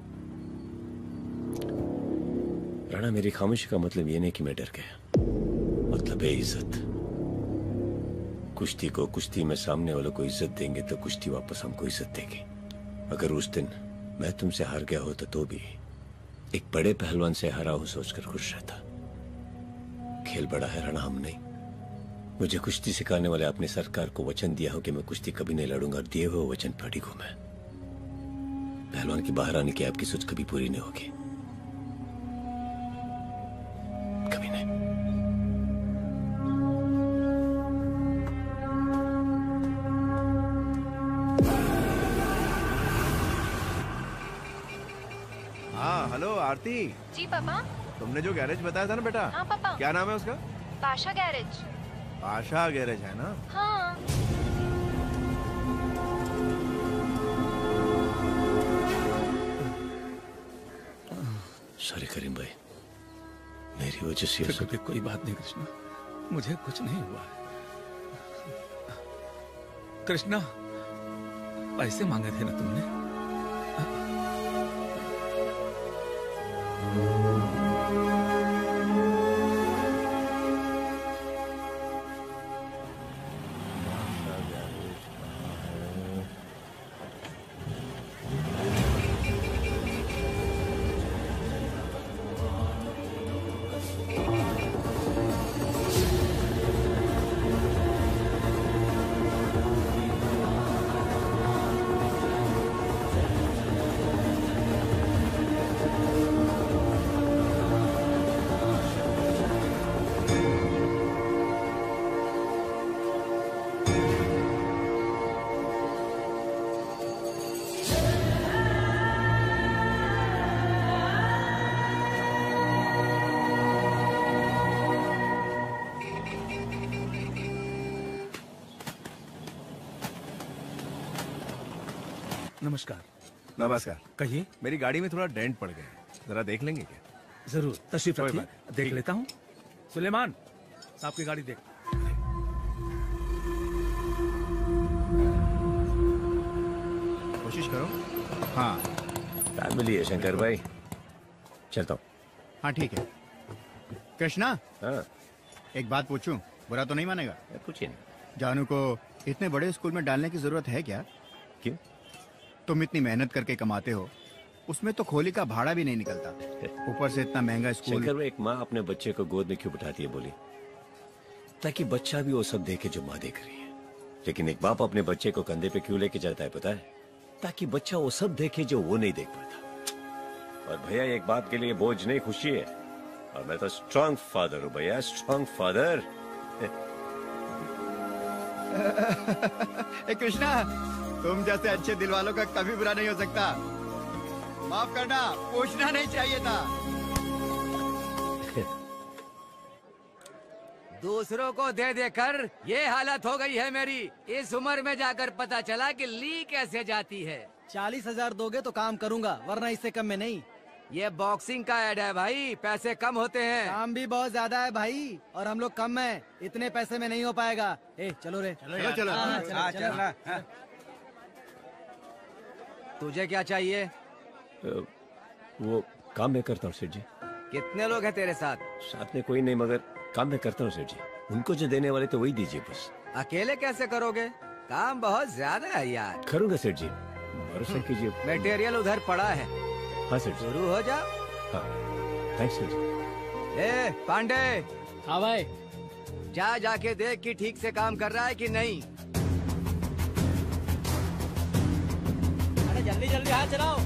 Q: राणा, मेरी खामोशी का मतलब ये नहीं कि मैं डर गया, मतलब है इज्जत। कुश्ती को कुश्ती में सामने वालों को इज्जत देंगे तो कुश्ती वापस हमको इज्जत देगी। अगर उस दिन मैं तुमसे हार गया होता तो भी एक बड़े पहलवान से हारा हूं सोचकर खुश रहता। खेल बड़ा है राणा, हम नहीं। मुझे कुश्ती सिखाने वाले अपने सरकार को वचन दिया हो कि मैं कुश्ती कभी नहीं लड़ूंगा, और दिए हुए वचन पर अडिग हूं मैं। पहलवान की बाहर आने की आपकी सोच कभी पूरी नहीं होगी, कभी नहीं।
I: हाँ हेलो आरती।
A: जी पापा।
I: तुमने जो गैरेज बताया था ना बेटा।
A: हाँ पापा।
I: क्या नाम है उसका?
A: पाशा गैरेज।
I: पाशा गैरेज है ना?
A: हाँ।
Q: सॉरी करीम भाई, मेरी वजह से
J: फिक्र की कोई बात नहीं कृष्णा, मुझे कुछ नहीं हुआ। कृष्णा, पैसे मांगे थे ना तुमने? नमस्कार।
I: नमस्कार।
J: कहिए।
I: मेरी गाड़ी में थोड़ा डेंट पड़ गया है, जरा देख लेंगे क्या?
J: जरूर, तशरीफ
I: कोई
J: रखिए,
I: बात।
J: देख
I: ठीक।
J: लेता हूँ। सुलेमान, आपकी गाड़ी देख।
T: कोशिश करो।
Q: हाँ फैमिली है शंकर भाई, चलता हूँ।
T: हाँ ठीक है। कृष्णा,
Q: हाँ
T: एक बात पूछूं, बुरा तो नहीं मानेगा?
Q: पूछिए नहीं।
T: जानू को इतने बड़े स्कूल में डालने की जरूरत है क्या?
Q: क्यों?
T: तुम इतनी मेहनत करके कमाते हो, उसमें तो खोली का भाड़ा भी नहीं निकलता, ऊपर से इतना महंगा स्कूल।
Q: शंकर भाई, एक माँ अपने बच्चे को गोद में क्यों बिठाती है बोली? ताकि बच्चा भी वो सब देखे जो माँ देख रही है। लेकिन एक बाप अपने बच्चे को कंधे पे क्यों लेके जाता है पता है? ताकि बच्चा वो सब देखे जो वो नहीं देख पाता। और भैया, एक बाप के लिए बोझ नहीं, खुशी है। और मैं तो स्ट्रॉन्ग फादर हूँ भैया, स्ट्रॉन्ग फादर।
T: ए कृष्णा, तुम जैसे अच्छे दिल वालों का कभी बुरा नहीं हो सकता। माफ करना, पूछना नहीं चाहिए था।
O: दूसरों को दे देकर ये हालत हो गई है मेरी। इस उम्र में जाकर पता चला कि ली कैसे जाती है।
F: चालीस हजार दोगे तो काम करूंगा, वरना इससे कम में नहीं।
O: ये बॉक्सिंग का ऐड है भाई, पैसे कम होते हैं।
F: काम भी बहुत ज्यादा है भाई, और हम लोग कम हैं, इतने पैसे में नहीं हो पाएगा। ए चलो रे,
T: चलो चलो, चलो,
F: हाँ,
O: चलो,
F: चलो,
O: चलो,
F: चलो।
O: हाँ। तुझे क्या चाहिए?
Q: वो काम मैं करता हूँ सेठ जी।
O: कितने लोग हैं तेरे साथ?
Q: साथ में कोई नहीं, मगर काम मैं करता हूँ सेठ जी। उनको जो देने वाले तो वही दीजिए बस।
O: अकेले कैसे करोगे? काम बहुत ज्यादा है यार।
Q: करूँगा सेठ जी, भरोसा कीजिए।
O: मटेरियल उधर पड़ा है।
Q: हाँ सेठ जी।
O: शुरू हो जा।
Q: हाँ थैंक्स सेठ जी।
O: ए पांडे।
K: हाँ भाई।
O: जा जाके देख कि ठीक से काम कर रहा है कि नहीं।
K: अरे जल्दी जल्दी हाथ चलाओ।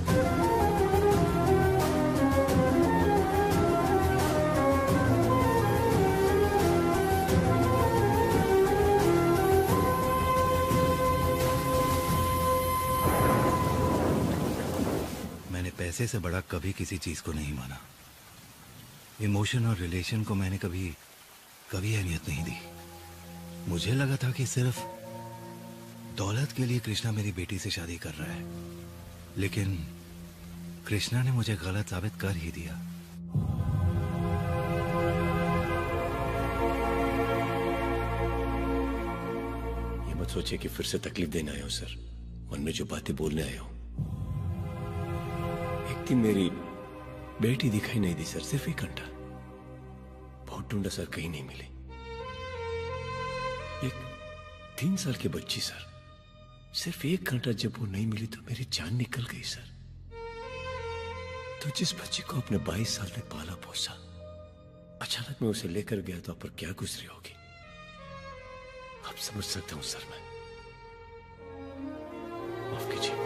L: मैंने पैसे से बड़ा कभी किसी चीज को नहीं माना। इमोशन और रिलेशन को मैंने कभी कभी अहमियत नहीं दी। मुझे लगा था कि सिर्फ दौलत के लिए कृष्णा मेरी बेटी से शादी कर रहा है, लेकिन कृष्णा ने मुझे गलत साबित कर ही दिया।
Q: ये मत सोचिए कि फिर से तकलीफ देने आया हूं सर। मन में जो बातें बोलने आया हूं। एक दिन मेरी बेटी दिखाई नहीं दी सर, सिर्फ एक घंटा। बहुत ढूंढा सर, कहीं नहीं मिली। एक तीन साल की बच्ची सर, सिर्फ एक घंटा जब वो नहीं मिली तो मेरी जान निकल गई सर। तो जिस बच्ची को अपने बाईस साल में पाला पोसा, अचानक मैं उसे लेकर गया तो आप पर क्या गुजरी होगी आप समझ सकता हूं सर। मैं माफ कीजिए।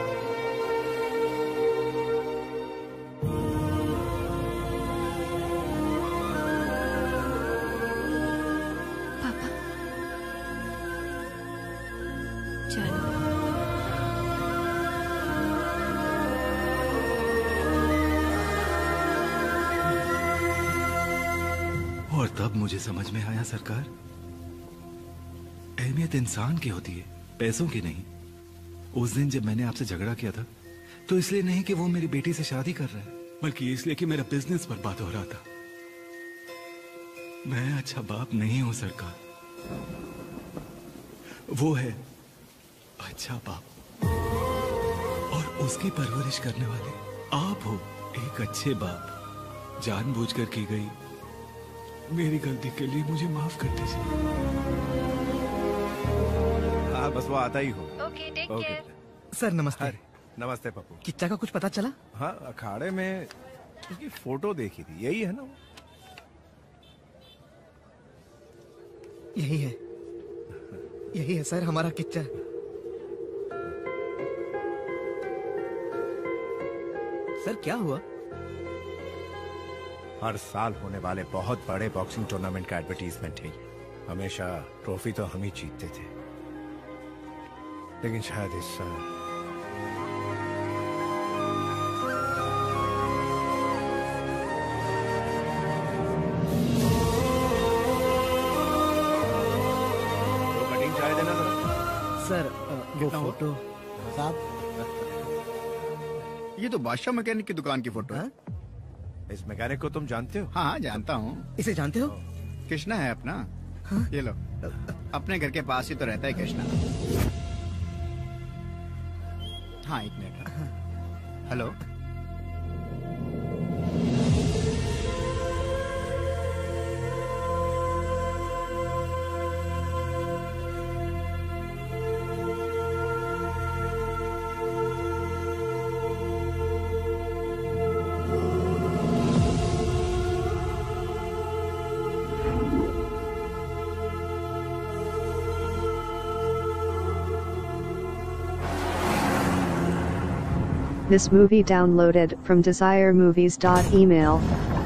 L: और तब मुझे समझ में आया सरकार, अहमियत इंसान की होती है, पैसों की नहीं। उस दिन जब मैंने आपसे झगड़ा किया था तो इसलिए नहीं कि वो मेरी बेटी से शादी कर रहा है, बल्कि इसलिए कि मेरा बिजनेस बर्बाद हो रहा था। मैं अच्छा बाप नहीं हूं सरकार, वो है अच्छा बाप, और उसकी परवरिश करने वाले आप हो एक अच्छे बाप। जानबूझकर की गई मेरी गलती के लिए मुझे माफ कर दीजिए।
I: हाँ बस वो आता ही हो।
A: Okay, take care.
C: सर नमस्ते।
I: नमस्ते पप्पू।
C: किच्चा का कुछ पता चला?
I: हाँ, अखाड़े में उसकी फोटो देखी थी, यही है ना वो?
C: यही है, यही है सर हमारा किच्चा। सर क्या हुआ?
I: हर साल होने वाले बहुत बड़े बॉक्सिंग टूर्नामेंट का एडवर्टीजमेंट है। हमेशा ट्रॉफी तो हम ही जीतते थे, लेकिन शायद इस साल कटिंग चाय देना था।
C: सर वो फोटो
I: साहब,
H: ये तो बादशाह मैकेनिक की दुकान की फोटो है।
I: इस मैकेनिक को तुम जानते हो?
H: हाँ जानता हूँ।
C: इसे जानते हो?
H: कृष्णा है अपना। हाँ? ये लो, अपने घर के पास ही तो रहता है कृष्णा। हाँ एक minute. Hello,
U: This movie downloaded from desire movies dot email.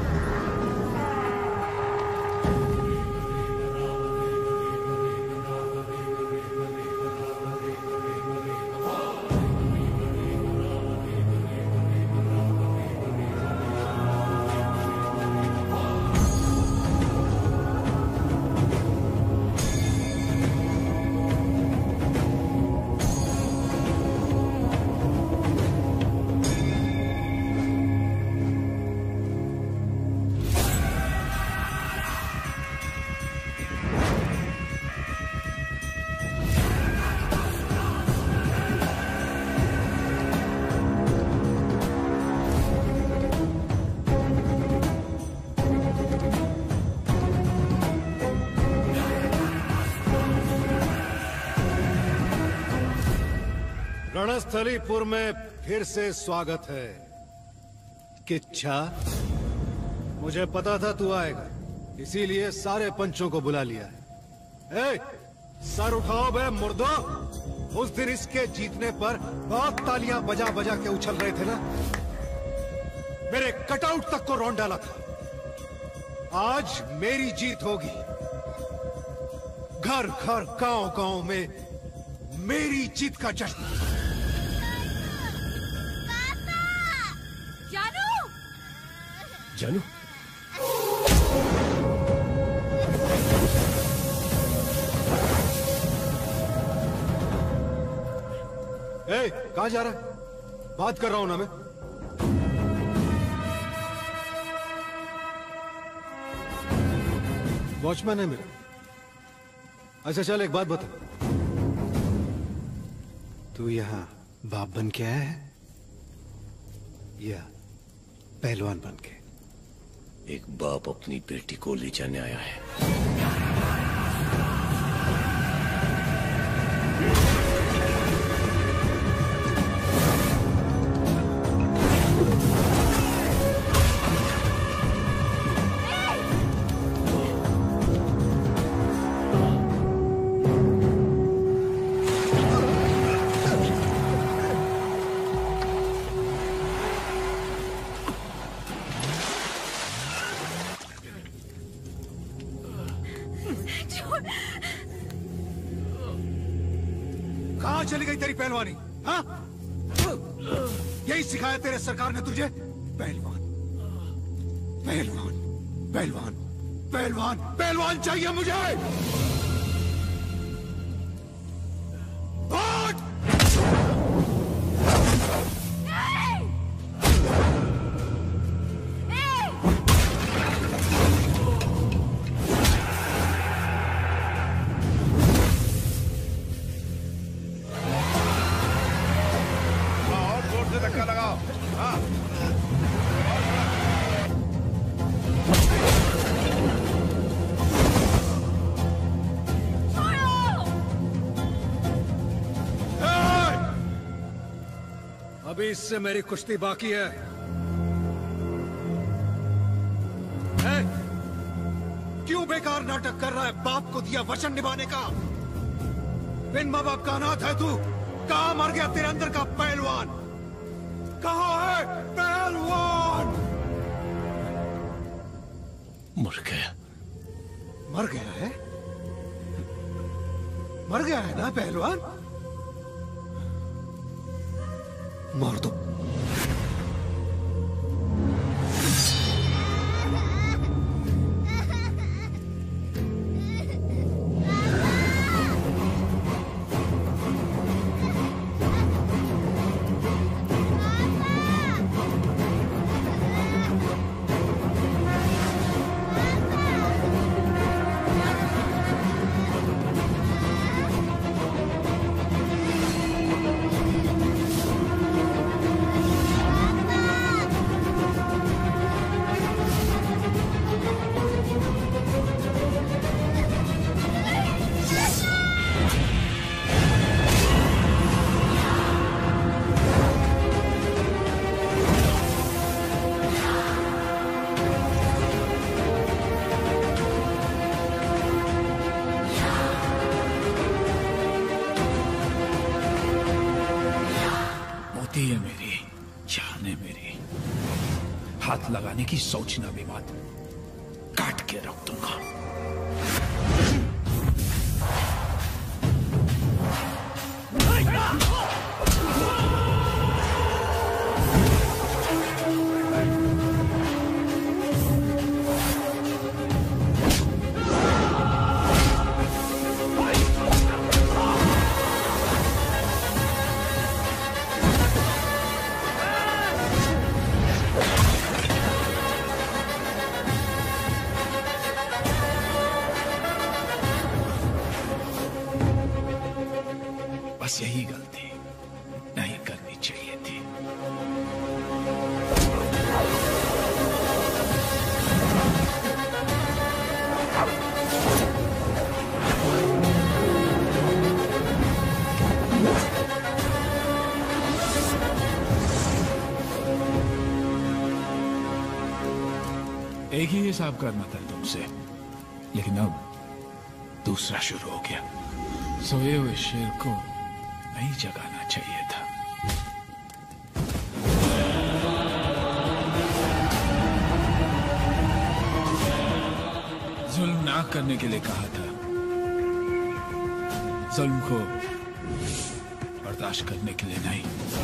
S: Ranasthalipur में फिर से स्वागत है। किच्छा, मुझे पता था तू आएगा, इसीलिए सारे पंचों को बुला लिया है। ए, सर उठाओ बे मुर्दो। उस दिन इसके जीतने पर बहुत तालियां बजा बजा के उछल रहे थे ना। मेरे कटआउट तक को रौंद डाला था। आज मेरी जीत होगी। घर घर गांव गांव में मेरी जीत का जश्न।
N: जानू!
Q: जानू?
S: ए, कहां जा रहा है? बात कर रहा हूं ना मैं। वॉचमैन है मेरा। अच्छा चल, एक बात बता, तू यहां बाप बन के आया है या पहलवान बन के?
Q: एक बाप अपनी बेटी को ले जाने आया है।
S: कहां चली गई तेरी पहलवानी? हाँ? यही सिखाया तेरे सरकार ने तुझे? पहलवान, पहलवान, पहलवान, पहलवान, पहलवान चाहिए मुझे। भाग!
I: धक्का लगाओ। हाँ।
S: अभी इससे मेरी कुश्ती बाकी है। है? क्यों बेकार नाटक कर रहा है? बाप को दिया वचन निभाने का। बिन माँ बाप का अनाथ है तू। कहां मर गया तेरे अंदर का पहलवान? कहां है पहलवान?
Q: मर गया।
S: मर गया है? मर गया है ना पहलवान? मार दो।
E: है मेरी, जान है मेरी। हाथ लगाने की सोचना भी मत, काट के रख दूंगा। बस यही गलती नहीं करनी चाहिए थी। एक ही हिसाब करना था तुमसे। लेकिन अब दूसरा शुरू हो गया। सोए हुए शेर को नहीं जगाना चाहिए था। जुल्म ना करने के लिए कहा था, जुल्म को बर्दाश्त करने के लिए नहीं।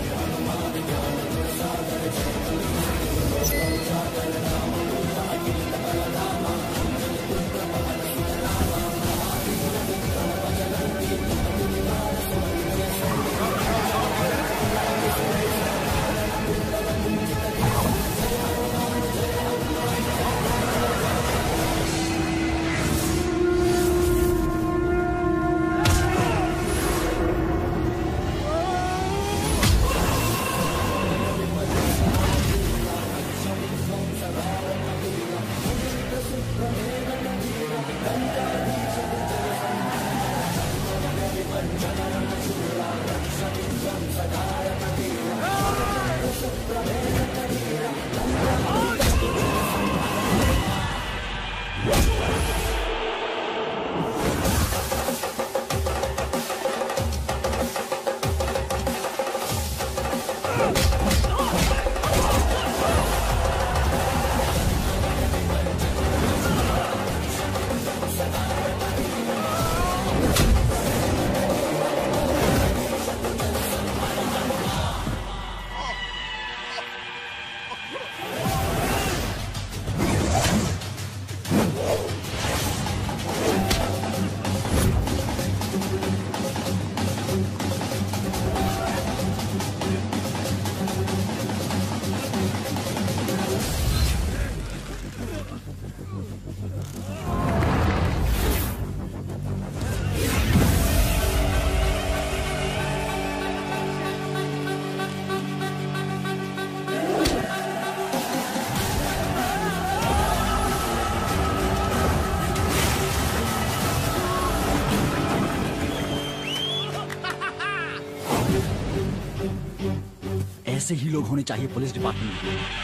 P: ऐसे ही लोग होने चाहिए पुलिस डिपार्टमेंट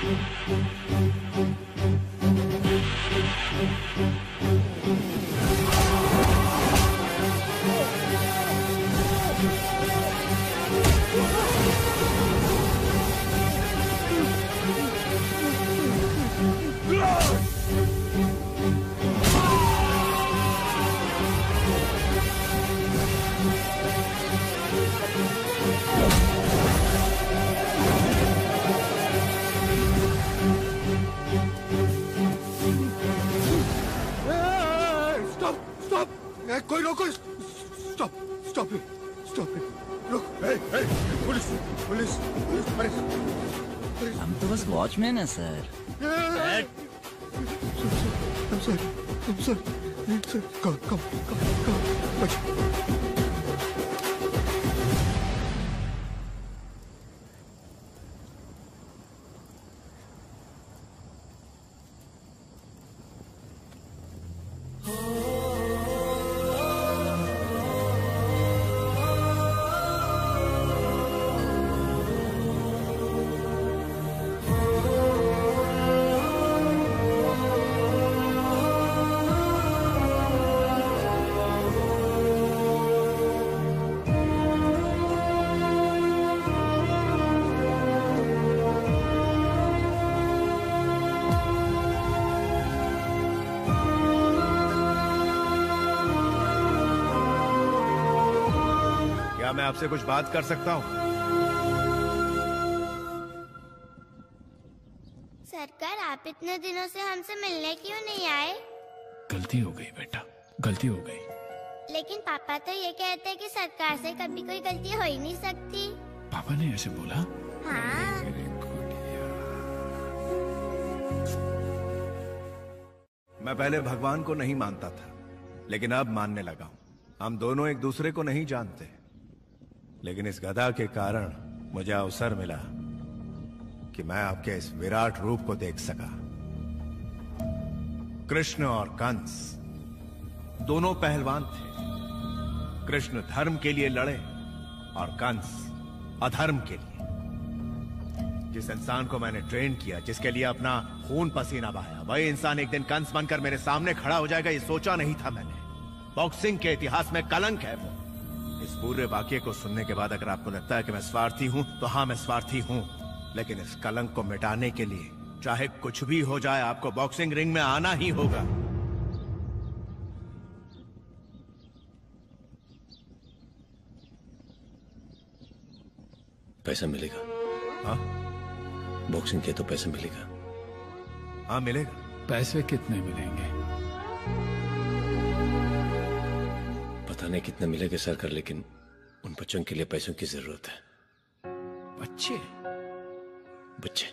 C: कोई रोको, स्टॉप स्टॉप स्टॉप रुक, पुलिस पुलिस पुलिस।
P: हम तो बस वॉचमैन है sir.
C: I'm sorry, I'm sorry, I'm sorry. Come, come, come, come.
I: मैं आपसे कुछ बात कर सकता हूँ?
G: सरकार, आप इतने दिनों से हमसे मिलने क्यों नहीं आए?
E: गलती हो गई बेटा, गलती हो गई।
G: लेकिन पापा तो ये कहते हैं कि सरकार से कभी कोई गलती हो ही नहीं सकती।
E: पापा ने ऐसे बोला?
G: हाँ।
I: मैं पहले भगवान को नहीं मानता था, लेकिन अब मानने लगा हूँ। हम दोनों एक दूसरे को नहीं जानते, लेकिन इस गदा के कारण मुझे अवसर मिला कि मैं आपके इस विराट रूप को देख सका। कृष्ण और कंस दोनों पहलवान थे। कृष्ण धर्म के लिए लड़े और कंस अधर्म के लिए। जिस इंसान को मैंने ट्रेन किया, जिसके लिए अपना खून पसीना बहाया, वही इंसान एक दिन कंस बनकर मेरे सामने खड़ा हो जाएगा, ये सोचा नहीं था मैंने। बॉक्सिंग के इतिहास में कलंक है वो। इस पूरे वाक्य को सुनने के बाद अगर आपको लगता है कि मैं स्वार्थी हूँ, तो हाँ मैं स्वार्थी हूँ, लेकिन इस कलंक को मिटाने के लिए चाहे कुछ भी हो जाए, आपको बॉक्सिंग रिंग में आना ही होगा।
Q: पैसा मिलेगा?
I: हाँ,
Q: बॉक्सिंग के तो पैसा मिलेगा।
I: हाँ मिलेगा।
E: पैसे कितने मिलेंगे?
Q: पता नहीं कितना मिलेगा सरकार, लेकिन उन बच्चों के लिए पैसों की जरूरत है।
E: बच्चे?
Q: बच्चे।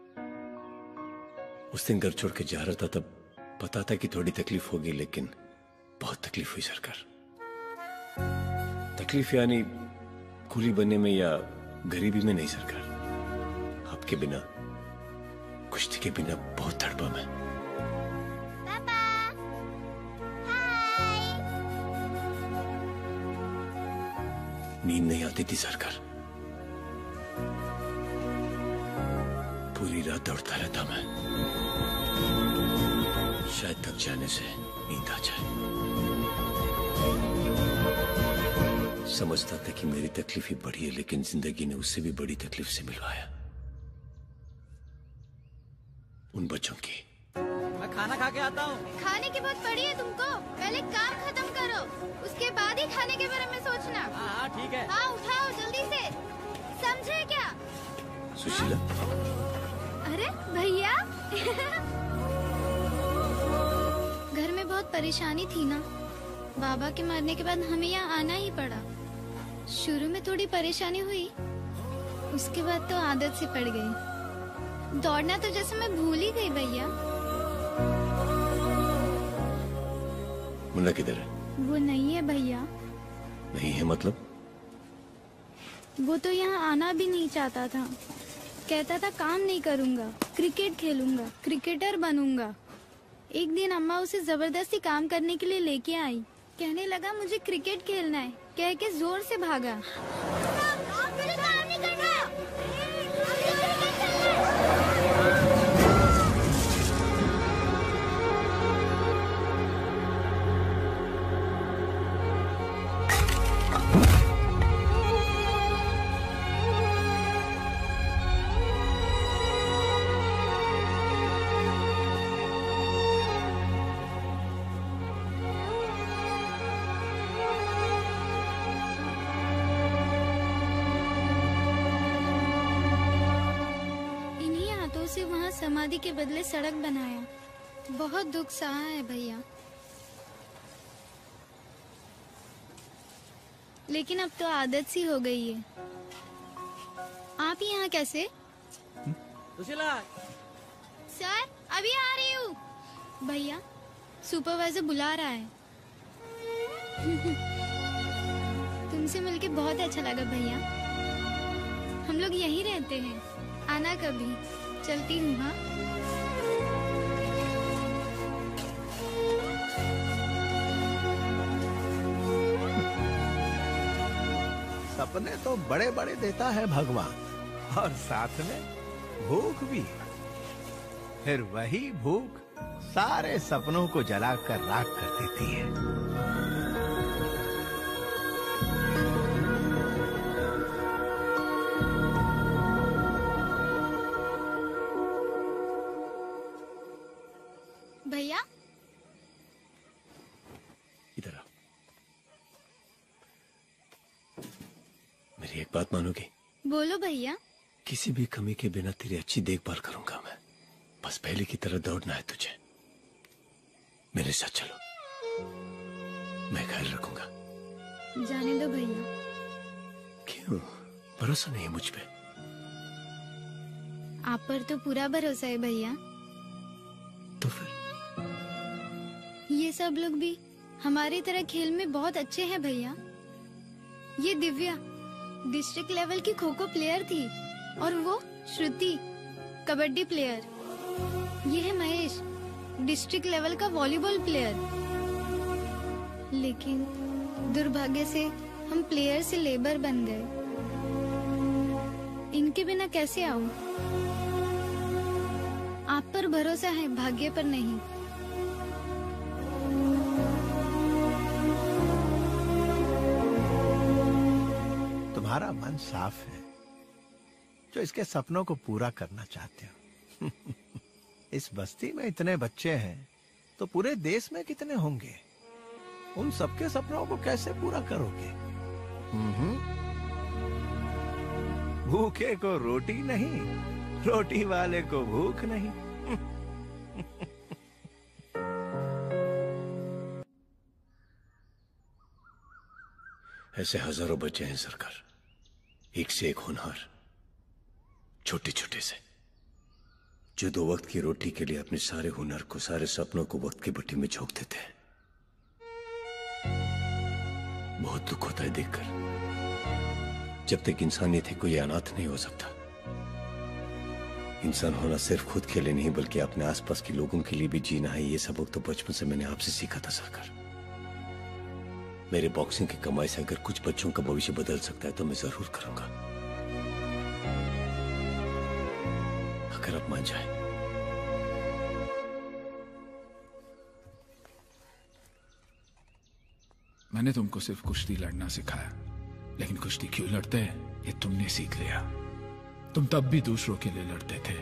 Q: उस दिन घर छोड़ के जा रहा था, तब पता था कि थोड़ी तकलीफ होगी, लेकिन बहुत तकलीफ हुई सरकार। तकलीफ यानी कूली बनने में या गरीबी में नहीं सरकार, आपके बिना, कुश्ती के बिना बहुत तड़पा मैं।
G: पापा, हाय।
Q: नींद नहीं आती थी सरकार, पूरी रात दौड़ता रहता मैं, शायद थक जाने से नींद आ जाए। समझता था कि मेरी तकलीफ ही बड़ी है, लेकिन जिंदगी ने उससे भी बड़ी तकलीफ से मिलवाया, उन बच्चों की।
F: मैं खाना खा के आता हूँ।
A: खाने की बहुत पड़ी है तुमको, पहले काम खत्म करो, उसके बाद ही खाने के बारे में सोचना।
F: हाँ ठीक है।
A: हाँ उठाओ जल्दी से, समझे क्या?
Q: सुशीला।
A: अरे भैया घर में बहुत परेशानी थी ना, बाबा के मरने के बाद हमें यहाँ आना ही पड़ा। शुरू में थोड़ी परेशानी हुई, उसके बाद तो आदत सी पड़ गई। दौड़ना तो जैसे मैं भूल ही गई भैया।
Q: मुन्ना किधर है?
A: वो नहीं है भैया।
Q: नहीं है मतलब?
A: वो तो यहाँ आना भी नहीं चाहता था, कहता था काम नहीं करूँगा, क्रिकेट खेलूंगा, क्रिकेटर बनूंगा। एक दिन अम्मा उसे जबरदस्ती काम करने के लिए लेके आई, कहने लगा मुझे क्रिकेट खेलना है, कह के जोर से भागा। वहाँ समाधि के बदले सड़क बनाया, बहुत दुख सहा है भैया। लेकिन अब तो आदत सी हो गई है। आप यहाँ कैसे?
F: सुशीला।
A: सर अभी आ रही हूँ। भैया सुपरवाइजर बुला रहा है। तुमसे मिलके बहुत अच्छा लगा भैया। हम लोग यहीं रहते हैं, आना कभी। चलती हूँ। हाँ
I: सपने तो बड़े बड़े देता है भगवान, और साथ में भूख भी। फिर वही भूख सारे सपनों को जलाकर राख कर देती है।
A: भैया
Q: इधर आओ। मेरी एक बात मानोगी?
A: बोलो भैया।
Q: किसी भी कमी के बिना तेरी अच्छी देखभाल करूंगा मैं। बस पहले की तरह दौड़ना है तुझे। मेरे साथ चलो, मैं ख्याल रखूंगा।
A: जाने दो भैया।
Q: क्यों? भरोसा नहीं है मुझ पे?
A: आप पर तो पूरा भरोसा है भैया।
Q: तो फिर
A: ये सब लोग भी हमारी तरह खेल में बहुत अच्छे हैं भैया। ये दिव्या डिस्ट्रिक्ट लेवल की खो खो प्लेयर थी, और वो श्रुति कबड्डी प्लेयर। ये है महेश डिस्ट्रिक्ट लेवल का वॉलीबॉल प्लेयर। लेकिन दुर्भाग्य से हम प्लेयर से लेबर बन गए। इन उनके बिना कैसे आऊं? आप पर भरोसा है, भाग्य पर नहीं।
I: तुम्हारा मन साफ है जो इसके सपनों को पूरा करना चाहते हो। इस बस्ती में इतने बच्चे हैं तो पूरे देश में कितने होंगे? उन सबके सपनों को कैसे पूरा करोगे? हम्म। भूखे को रोटी नहीं, रोटी वाले को भूख नहीं।
Q: ऐसे हजारों बच्चे हैं सरकार, एक से एक होनहार, छोटे छोटे से, जो दो वक्त की रोटी के लिए अपने सारे हुनर को, सारे सपनों को वक्त की भट्टी में झोंक देते हैं। बहुत दुख होता है देखकर। जब तक इंसानियत है कोई अनाथ नहीं हो सकता। इंसान होना सिर्फ खुद के लिए नहीं बल्कि अपने आसपास के लोगों के लिए भी जीना है। ये सबक तो बचपन से मैंने आपसे सीखा था सरकार। मेरे बॉक्सिंग की कमाई से अगर कुछ बच्चों का भविष्य बदल सकता है तो मैं जरूर करूंगा, अगर आप मान जाए।
E: मैंने तुमको सिर्फ कुश्ती लड़ना सिखाया, लेकिन कुश्ती क्यों लड़ते हैं ये तुमने सीख लिया। तुम तब भी दूसरों के लिए लड़ते थे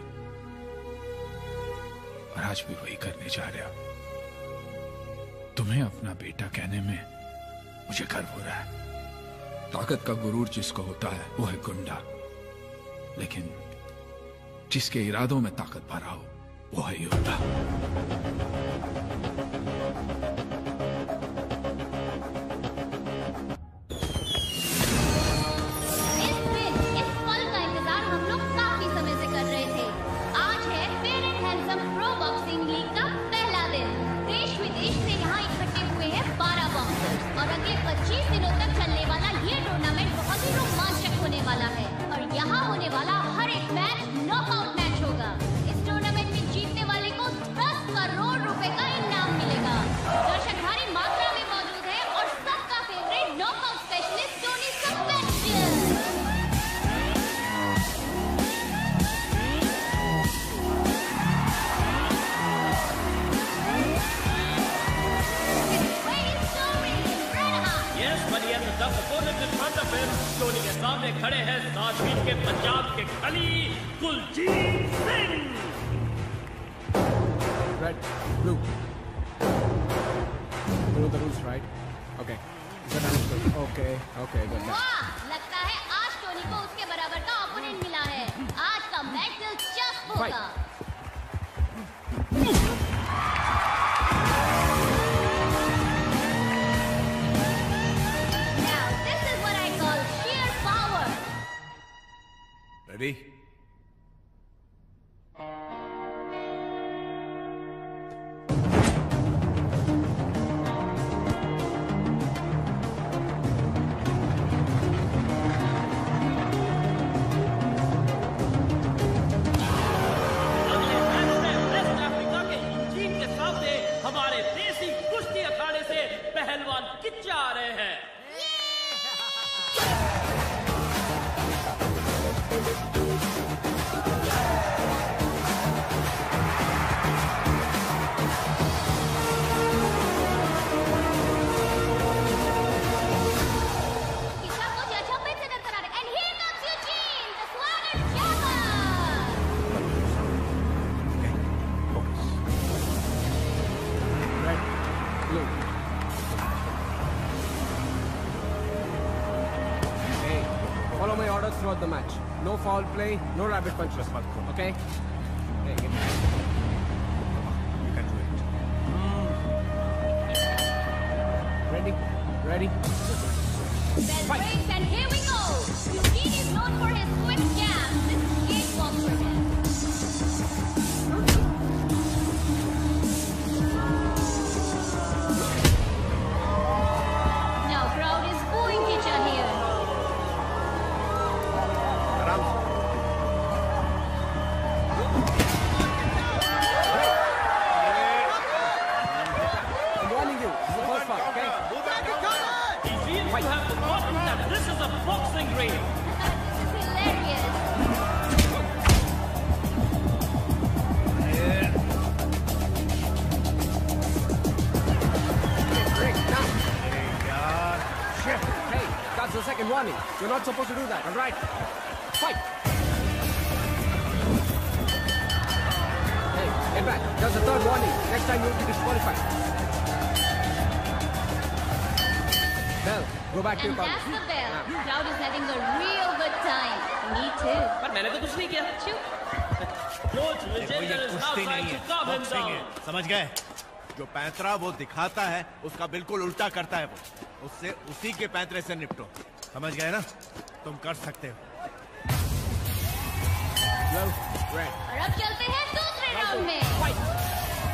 E: और आज भी वही करने जा रहे हो। तुम्हें अपना बेटा कहने में मुझे गर्व हो रहा है। ताकत का गुरूर जिसको होता है वो है गुंडा, लेकिन जिसके इरादों में ताकत भरा हो वो है योद्धा।
D: पच्चीस दिनों तक चलने वाला ये टूर्नामेंट बहुत ही रोमांचक होने वाला है और यहाँ होने वाला हर एक मैच नॉकआउट मैच होगा। इस टूर्नामेंट में जीतने वाले को दस करोड़ रुपए का इनाम मिलेगा। दर्शक भारी मात्रा में मौजूद है और सबका favourite knockout specialist Tony Sebastian.
K: टोनी के सामने खड़े हैं सात फीट के पंजाब के खली Kuljeet Singh.
V: Red, blue. You know the rules, right? Okay. Okay, okay, good.
D: वाह, लगता है आज टोनी को उसके बराबर का ओपोनेंट मिला है। आज का मैच दिलचस्प होगा।
I: Ready?
K: हमारे देसी कुश्ती अखाड़े से पहलवान किच्चा आ रहे हैं।
V: Follow my orders throughout the match. No foul play, no rabbit punches. Okay? Hey, get me.
I: You can do it.
V: Ready? Ready?
D: Bell breaks and here we go. Eugene is known for his quick jabs. This is cakewalk for him. Now crowd is booing Kicha here.
V: I'm warning you. This is the first part, okay?
K: He seems to have forgotten that this is a boxing ring.
D: This is hilarious.
V: a second warning. You're not supposed to do that, all right? Fight! Hey, get back. There's a third warning. Next time you'll be disqualified. Bell, go back to your
D: And
V: college.
D: that's the bell. Crowd is having a real good time. Me too.
K: पर मैंने तो कुछ नहीं किया।
I: देखो, ये कुश्ती नहीं है, बॉक्सिंग है, समझ गए? जो पैंतरा वो दिखाता है उसका बिल्कुल उल्टा करता है वो। उससे उसी के पैंतरे से निपटो, समझ गए ना? तुम कर सकते हो।
D: और अब चलते हैं दूसरे राउंड में।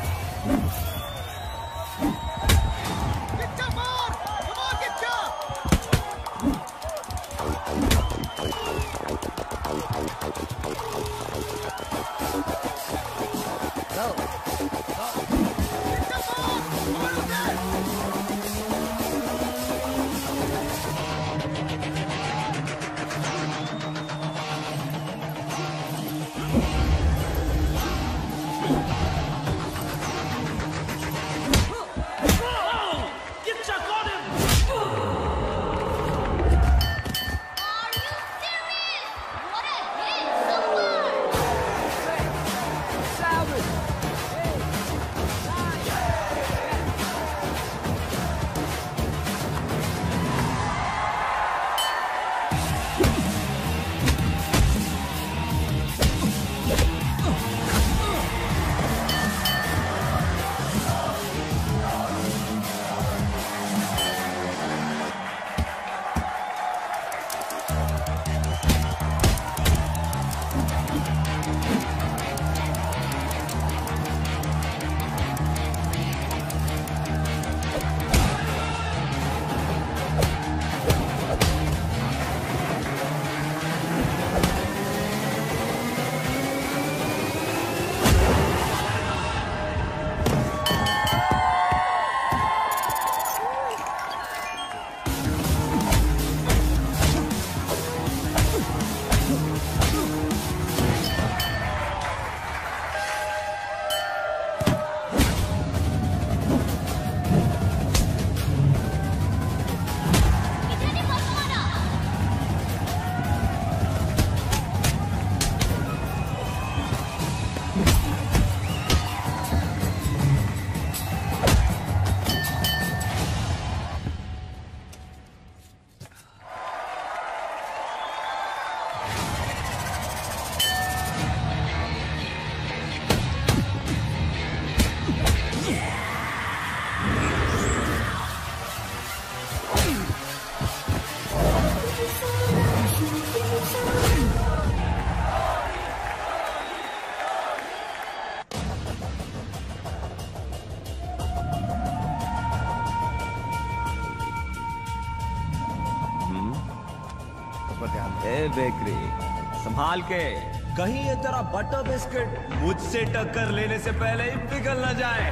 B: ए बेकरी, संभाल के, कहीं ये तेरा बटर बिस्किट मुझसे टक्कर लेने से पहले ही पिघल न जाए।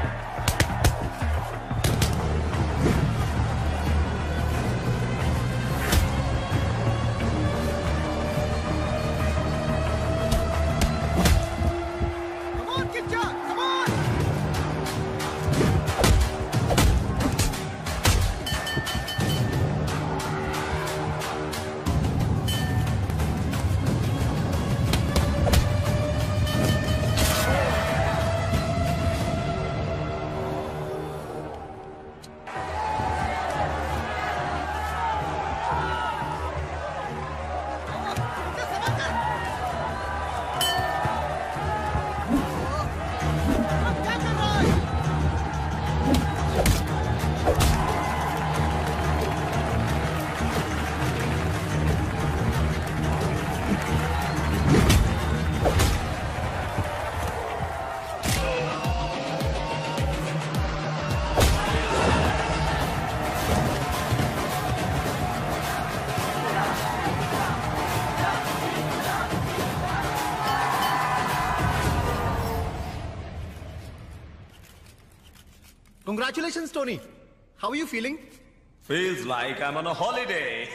T: Congratulations, Tony. How are you feeling?
B: Feels like I'm on a holiday.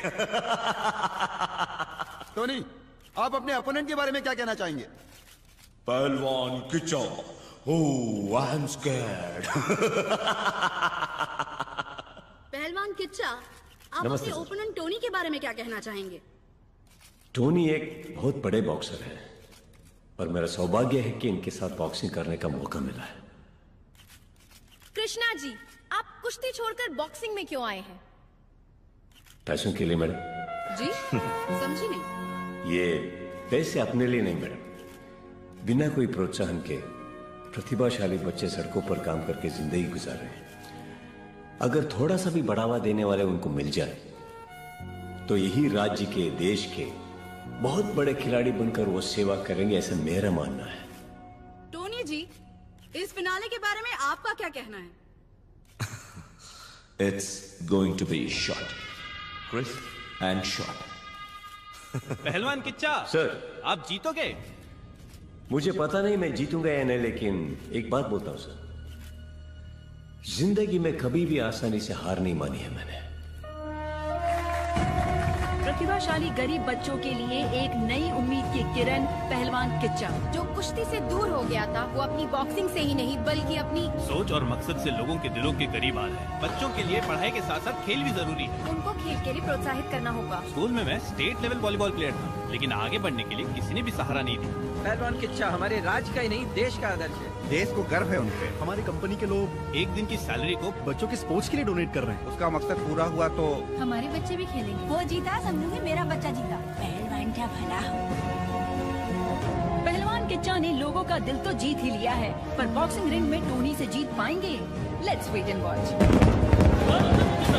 M: Tony, आप अपने अपोनेंट के बारे में क्या कहना चाहेंगे?
B: पहलवान किचा. Oh, I'm scared.
R: पहलवान किच्चा,
J: आप
Q: नमस्ते
J: अपने
Q: सर।
J: ओपोनेंट टोनी के बारे में क्या कहना चाहेंगे?
Q: टोनी एक बहुत बड़े बॉक्सर है और मेरा सौभाग्य है कि इनके साथ बॉक्सिंग करने का मौका मिला है।
R: कृष्णा जी, आप कुश्ती छोड़कर बॉक्सिंग में क्यों आए हैं?
Q: पैसों के लिए मैडम।
J: जी समझी नहीं।
Q: ये पैसे अपने लिए नहीं मैडम, बिना कोई प्रोत्साहन के प्रतिभाशाली बच्चे सड़कों पर काम करके जिंदगी गुजार रहे हैं। अगर थोड़ा सा भी बढ़ावा देने वाले उनको मिल जाए तो यही राज्य के, देश के बहुत बड़े खिलाड़ी बनकर वो सेवा करेंगे, ऐसा मेरा मानना है।
J: टोनी जी, इस फिनाले के बारे में आपका क्या कहना है?
B: It's going to be shot, crisp and short.
W: पहलवान किच्चा
Q: सर,
W: आप जीतोगे?
Q: मुझे पता नहीं मैं जीतूंगा या नहीं, लेकिन एक बात बोलता हूं सर, जिंदगी में कभी भी आसानी से हार नहीं मानी है मैंने।
X: प्रतिभाशाली गरीब बच्चों के लिए एक नई उम्मीद की किरण पहलवान किच्चा।
R: जो कुश्ती से दूर हो गया था वो अपनी बॉक्सिंग से ही नहीं बल्कि अपनी
W: सोच और मकसद से लोगों के दिलों के करीब आ रहे हैं। बच्चों के लिए पढ़ाई के साथ साथ खेल भी जरूरी है।
R: उनको खेल के लिए प्रोत्साहित करना होगा।
W: स्कूल में मैं स्टेट लेवल वॉलीबॉल प्लेयर था, लेकिन आगे बढ़ने के लिए किसी ने भी सहारा नहीं दिया।
Y: पहलवान किच्चा हमारे राज्य का ही नहीं देश का आदर्श है।
T: देश को गर्व है उन पे। हमारी कंपनी के लोग
W: एक दिन की सैलरी को
T: बच्चों के स्पोर्ट्स के लिए डोनेट कर रहे हैं।
M: उसका मकसद पूरा हुआ तो
R: हमारे बच्चे भी खेलेंगे।
J: वो जीता समझूंगी मेरा बच्चा जीता। पहलवान क्या भला हो।
X: पहलवान किच्चा ने लोगों का दिल तो जीत ही लिया है, पर बॉक्सिंग रिंग में टोनी से जीत पाएंगे? Let's wait and watch.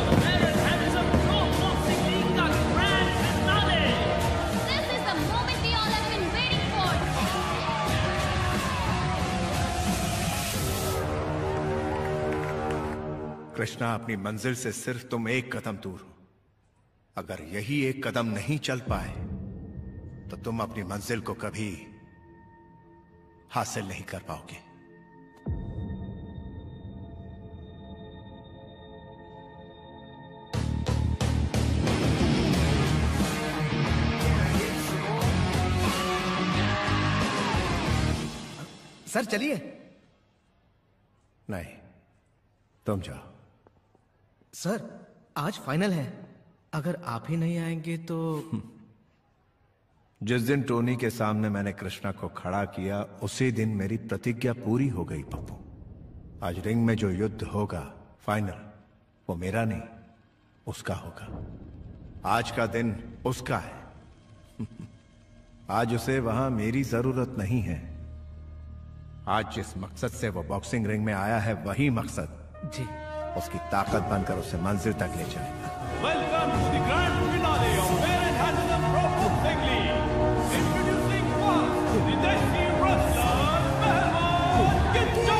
I: Krishna, अपनी मंजिल से सिर्फ तुम एक कदम दूर हो। अगर यही एक कदम नहीं चल पाए तो तुम अपनी मंजिल को कभी हासिल नहीं कर पाओगे।
F: सर चलिए।
I: नहीं, तुम जाओ।
F: सर आज फाइनल है, अगर आप ही नहीं आएंगे तो।
I: जिस दिन टोनी के सामने मैंने कृष्णा को खड़ा किया उसी दिन मेरी प्रतिज्ञा पूरी हो गई पप्पू। आज रिंग में जो युद्ध होगा फाइनल, वो मेरा नहीं उसका होगा। आज का दिन उसका है। आज उसे वहां मेरी जरूरत नहीं है। आज जिस मकसद से वो बॉक्सिंग रिंग में आया है वही मकसद
F: जी
I: उसकी ताकत बनकर उसे मंजिल तक ले जाएगा।
W: Welcome to the grand finale of Fair and Handsome Pro Boxing League. Introducing first, the Desi wrestler, Pehlwan Kiच्चा.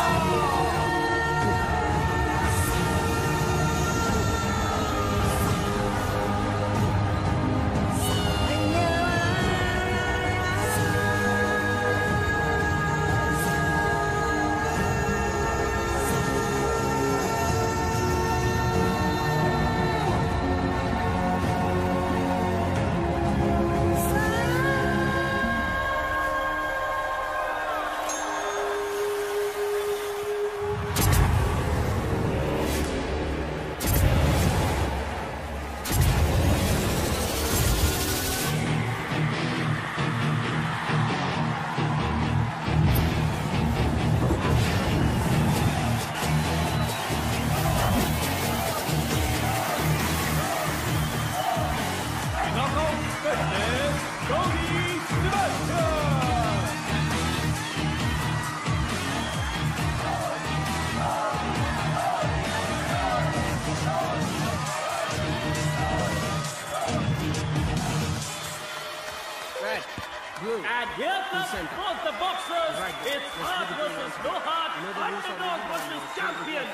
K: And here comes both the boxers. It's heart versus no heart, underdog versus champion.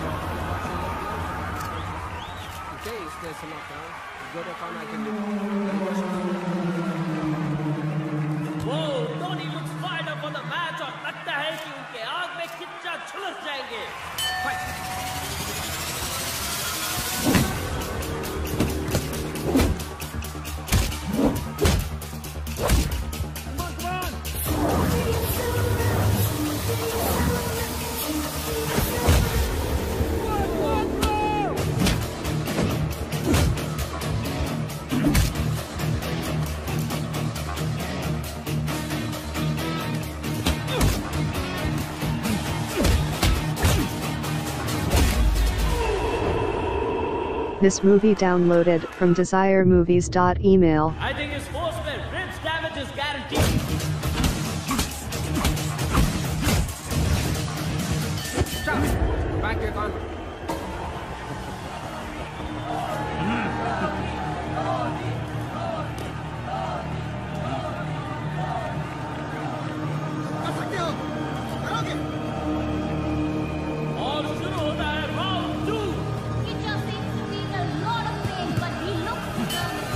V: Okay, is there some knockdown? Good if I can do.
K: Whoa, Tony looks fired up for the match और लगता है कि उनके आग में किच्चा झुलस जाएंगे.
W: Fight!
H: This movie downloaded from desire movies dot email.
K: I think his force with ribs damage is guaranteed.
V: Stop! Back to your car.
K: और शुरू होता है round two.
D: He just seems to be in a lot of pain, but he looks determined.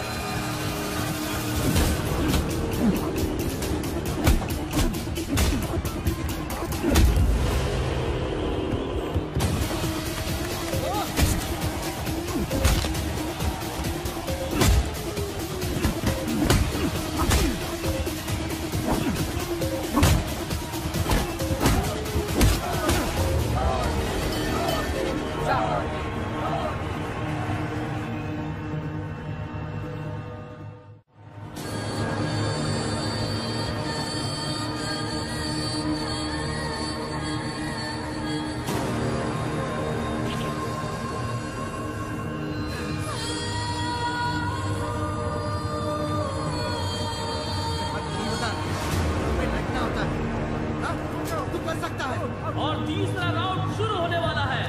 K: और तीसरा round शुरू होने वाला है।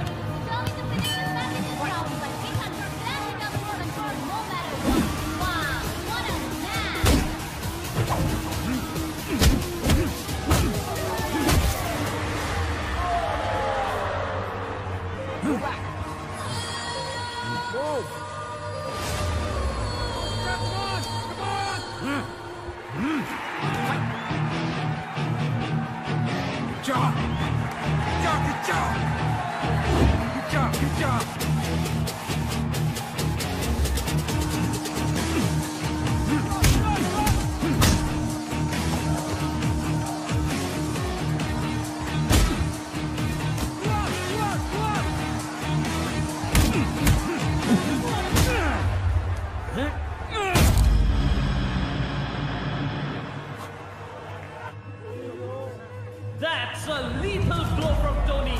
K: That's a lethal blow from Tony.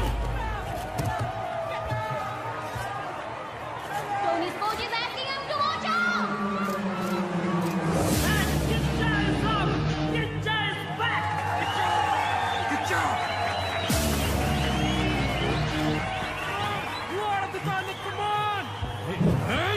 D: Tony's coach is asking him to watch out.
K: And Kitcha is up. Kitcha is back. Kitcha. Lord of the Thunder, come on. Hey.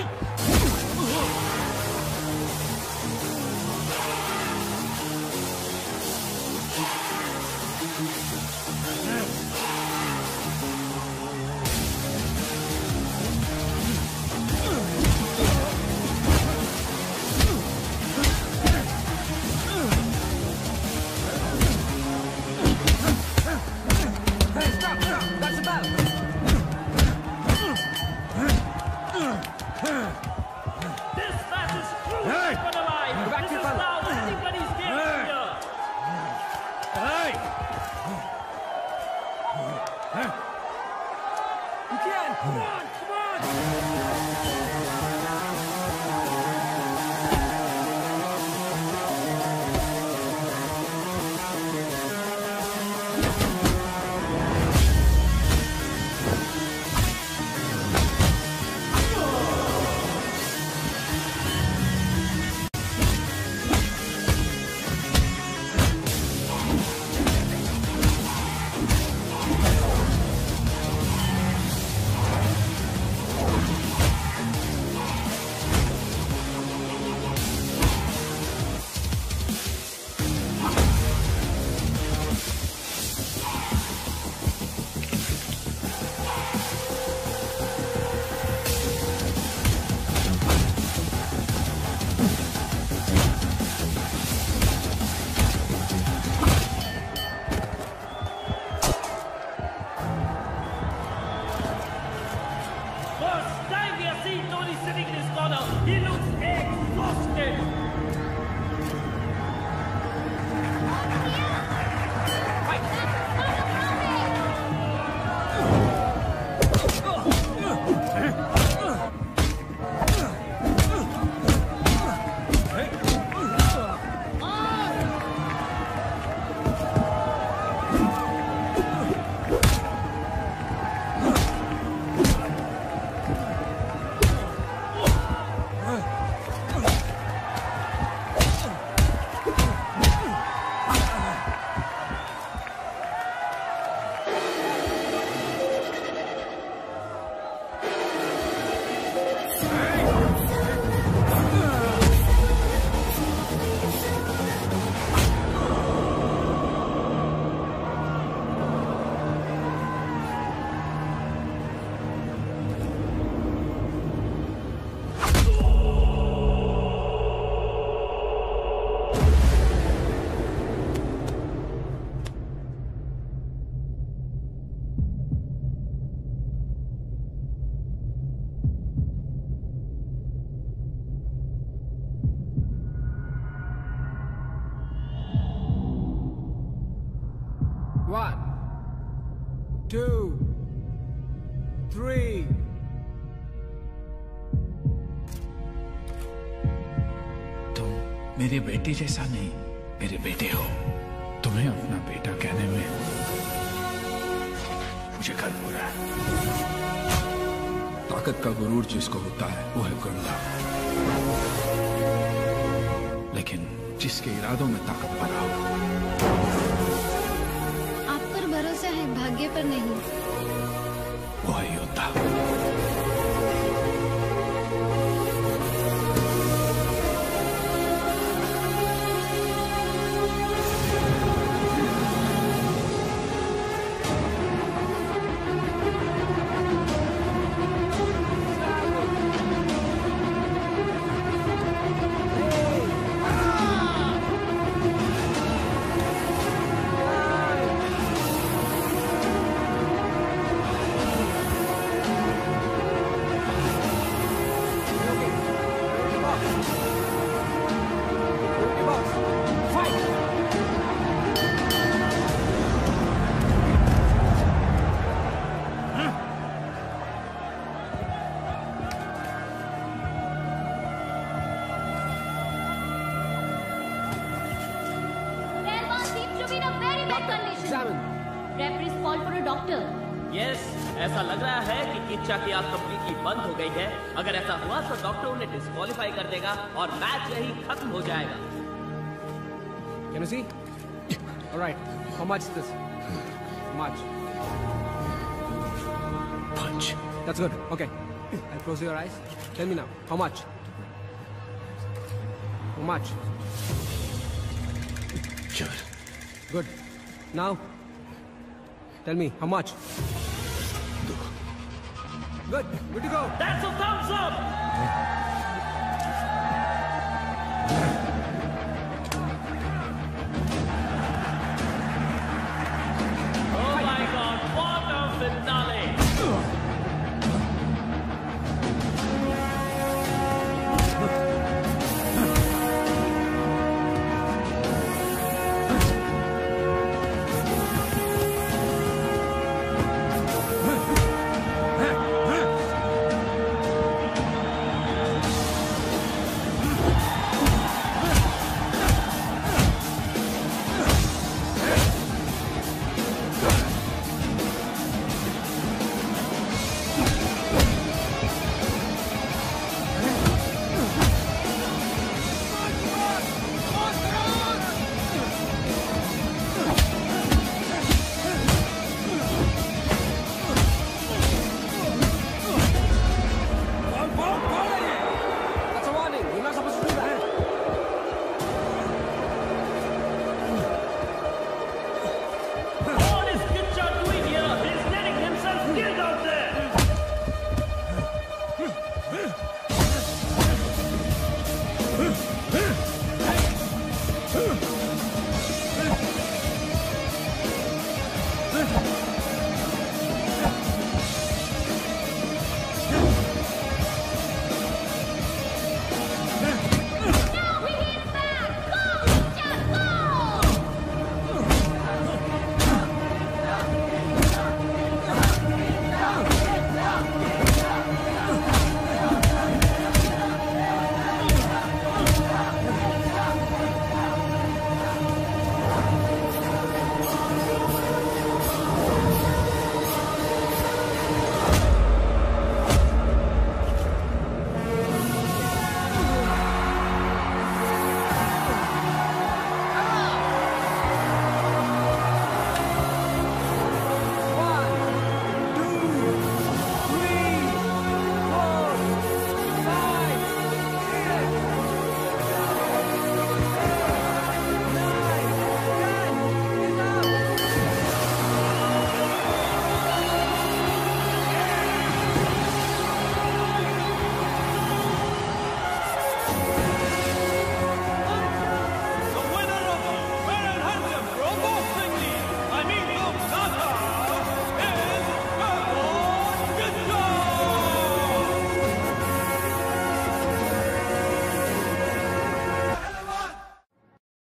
V: One, two, three.
E: तुम मेरे बेटे जैसा नहीं, मेरे बेटे हो। तुम्हें अपना बेटा कहने में मुझे गर्व हो रहा है। ताकत का गुरूर जिसको होता है वो है गुंडा, लेकिन जिसके इरादों में ताकत भरा हो।
A: आप पर भरोसा है, भाग्य पर नहीं।
E: वो है योद्धा।
D: Referees call for a doctor.
K: Yes, ऐसा लग रहा है कि किच्चा की आंख कंप्लीटली बंद हो गई है। अगर ऐसा हुआ तो डॉक्टर उन्हें डिस्क्वालीफाई कर देगा और मैच यही खत्म हो जाएगा।
V: Can you see? All right. How much is this? How much?
E: Punch.
V: That's good. Okay. I'll close your eyes. Tell me now. How much? How much?
E: Sure.
V: Good. Now, tell me how much?
E: Do.
V: Good. Good to go.
K: That's a thumbs up.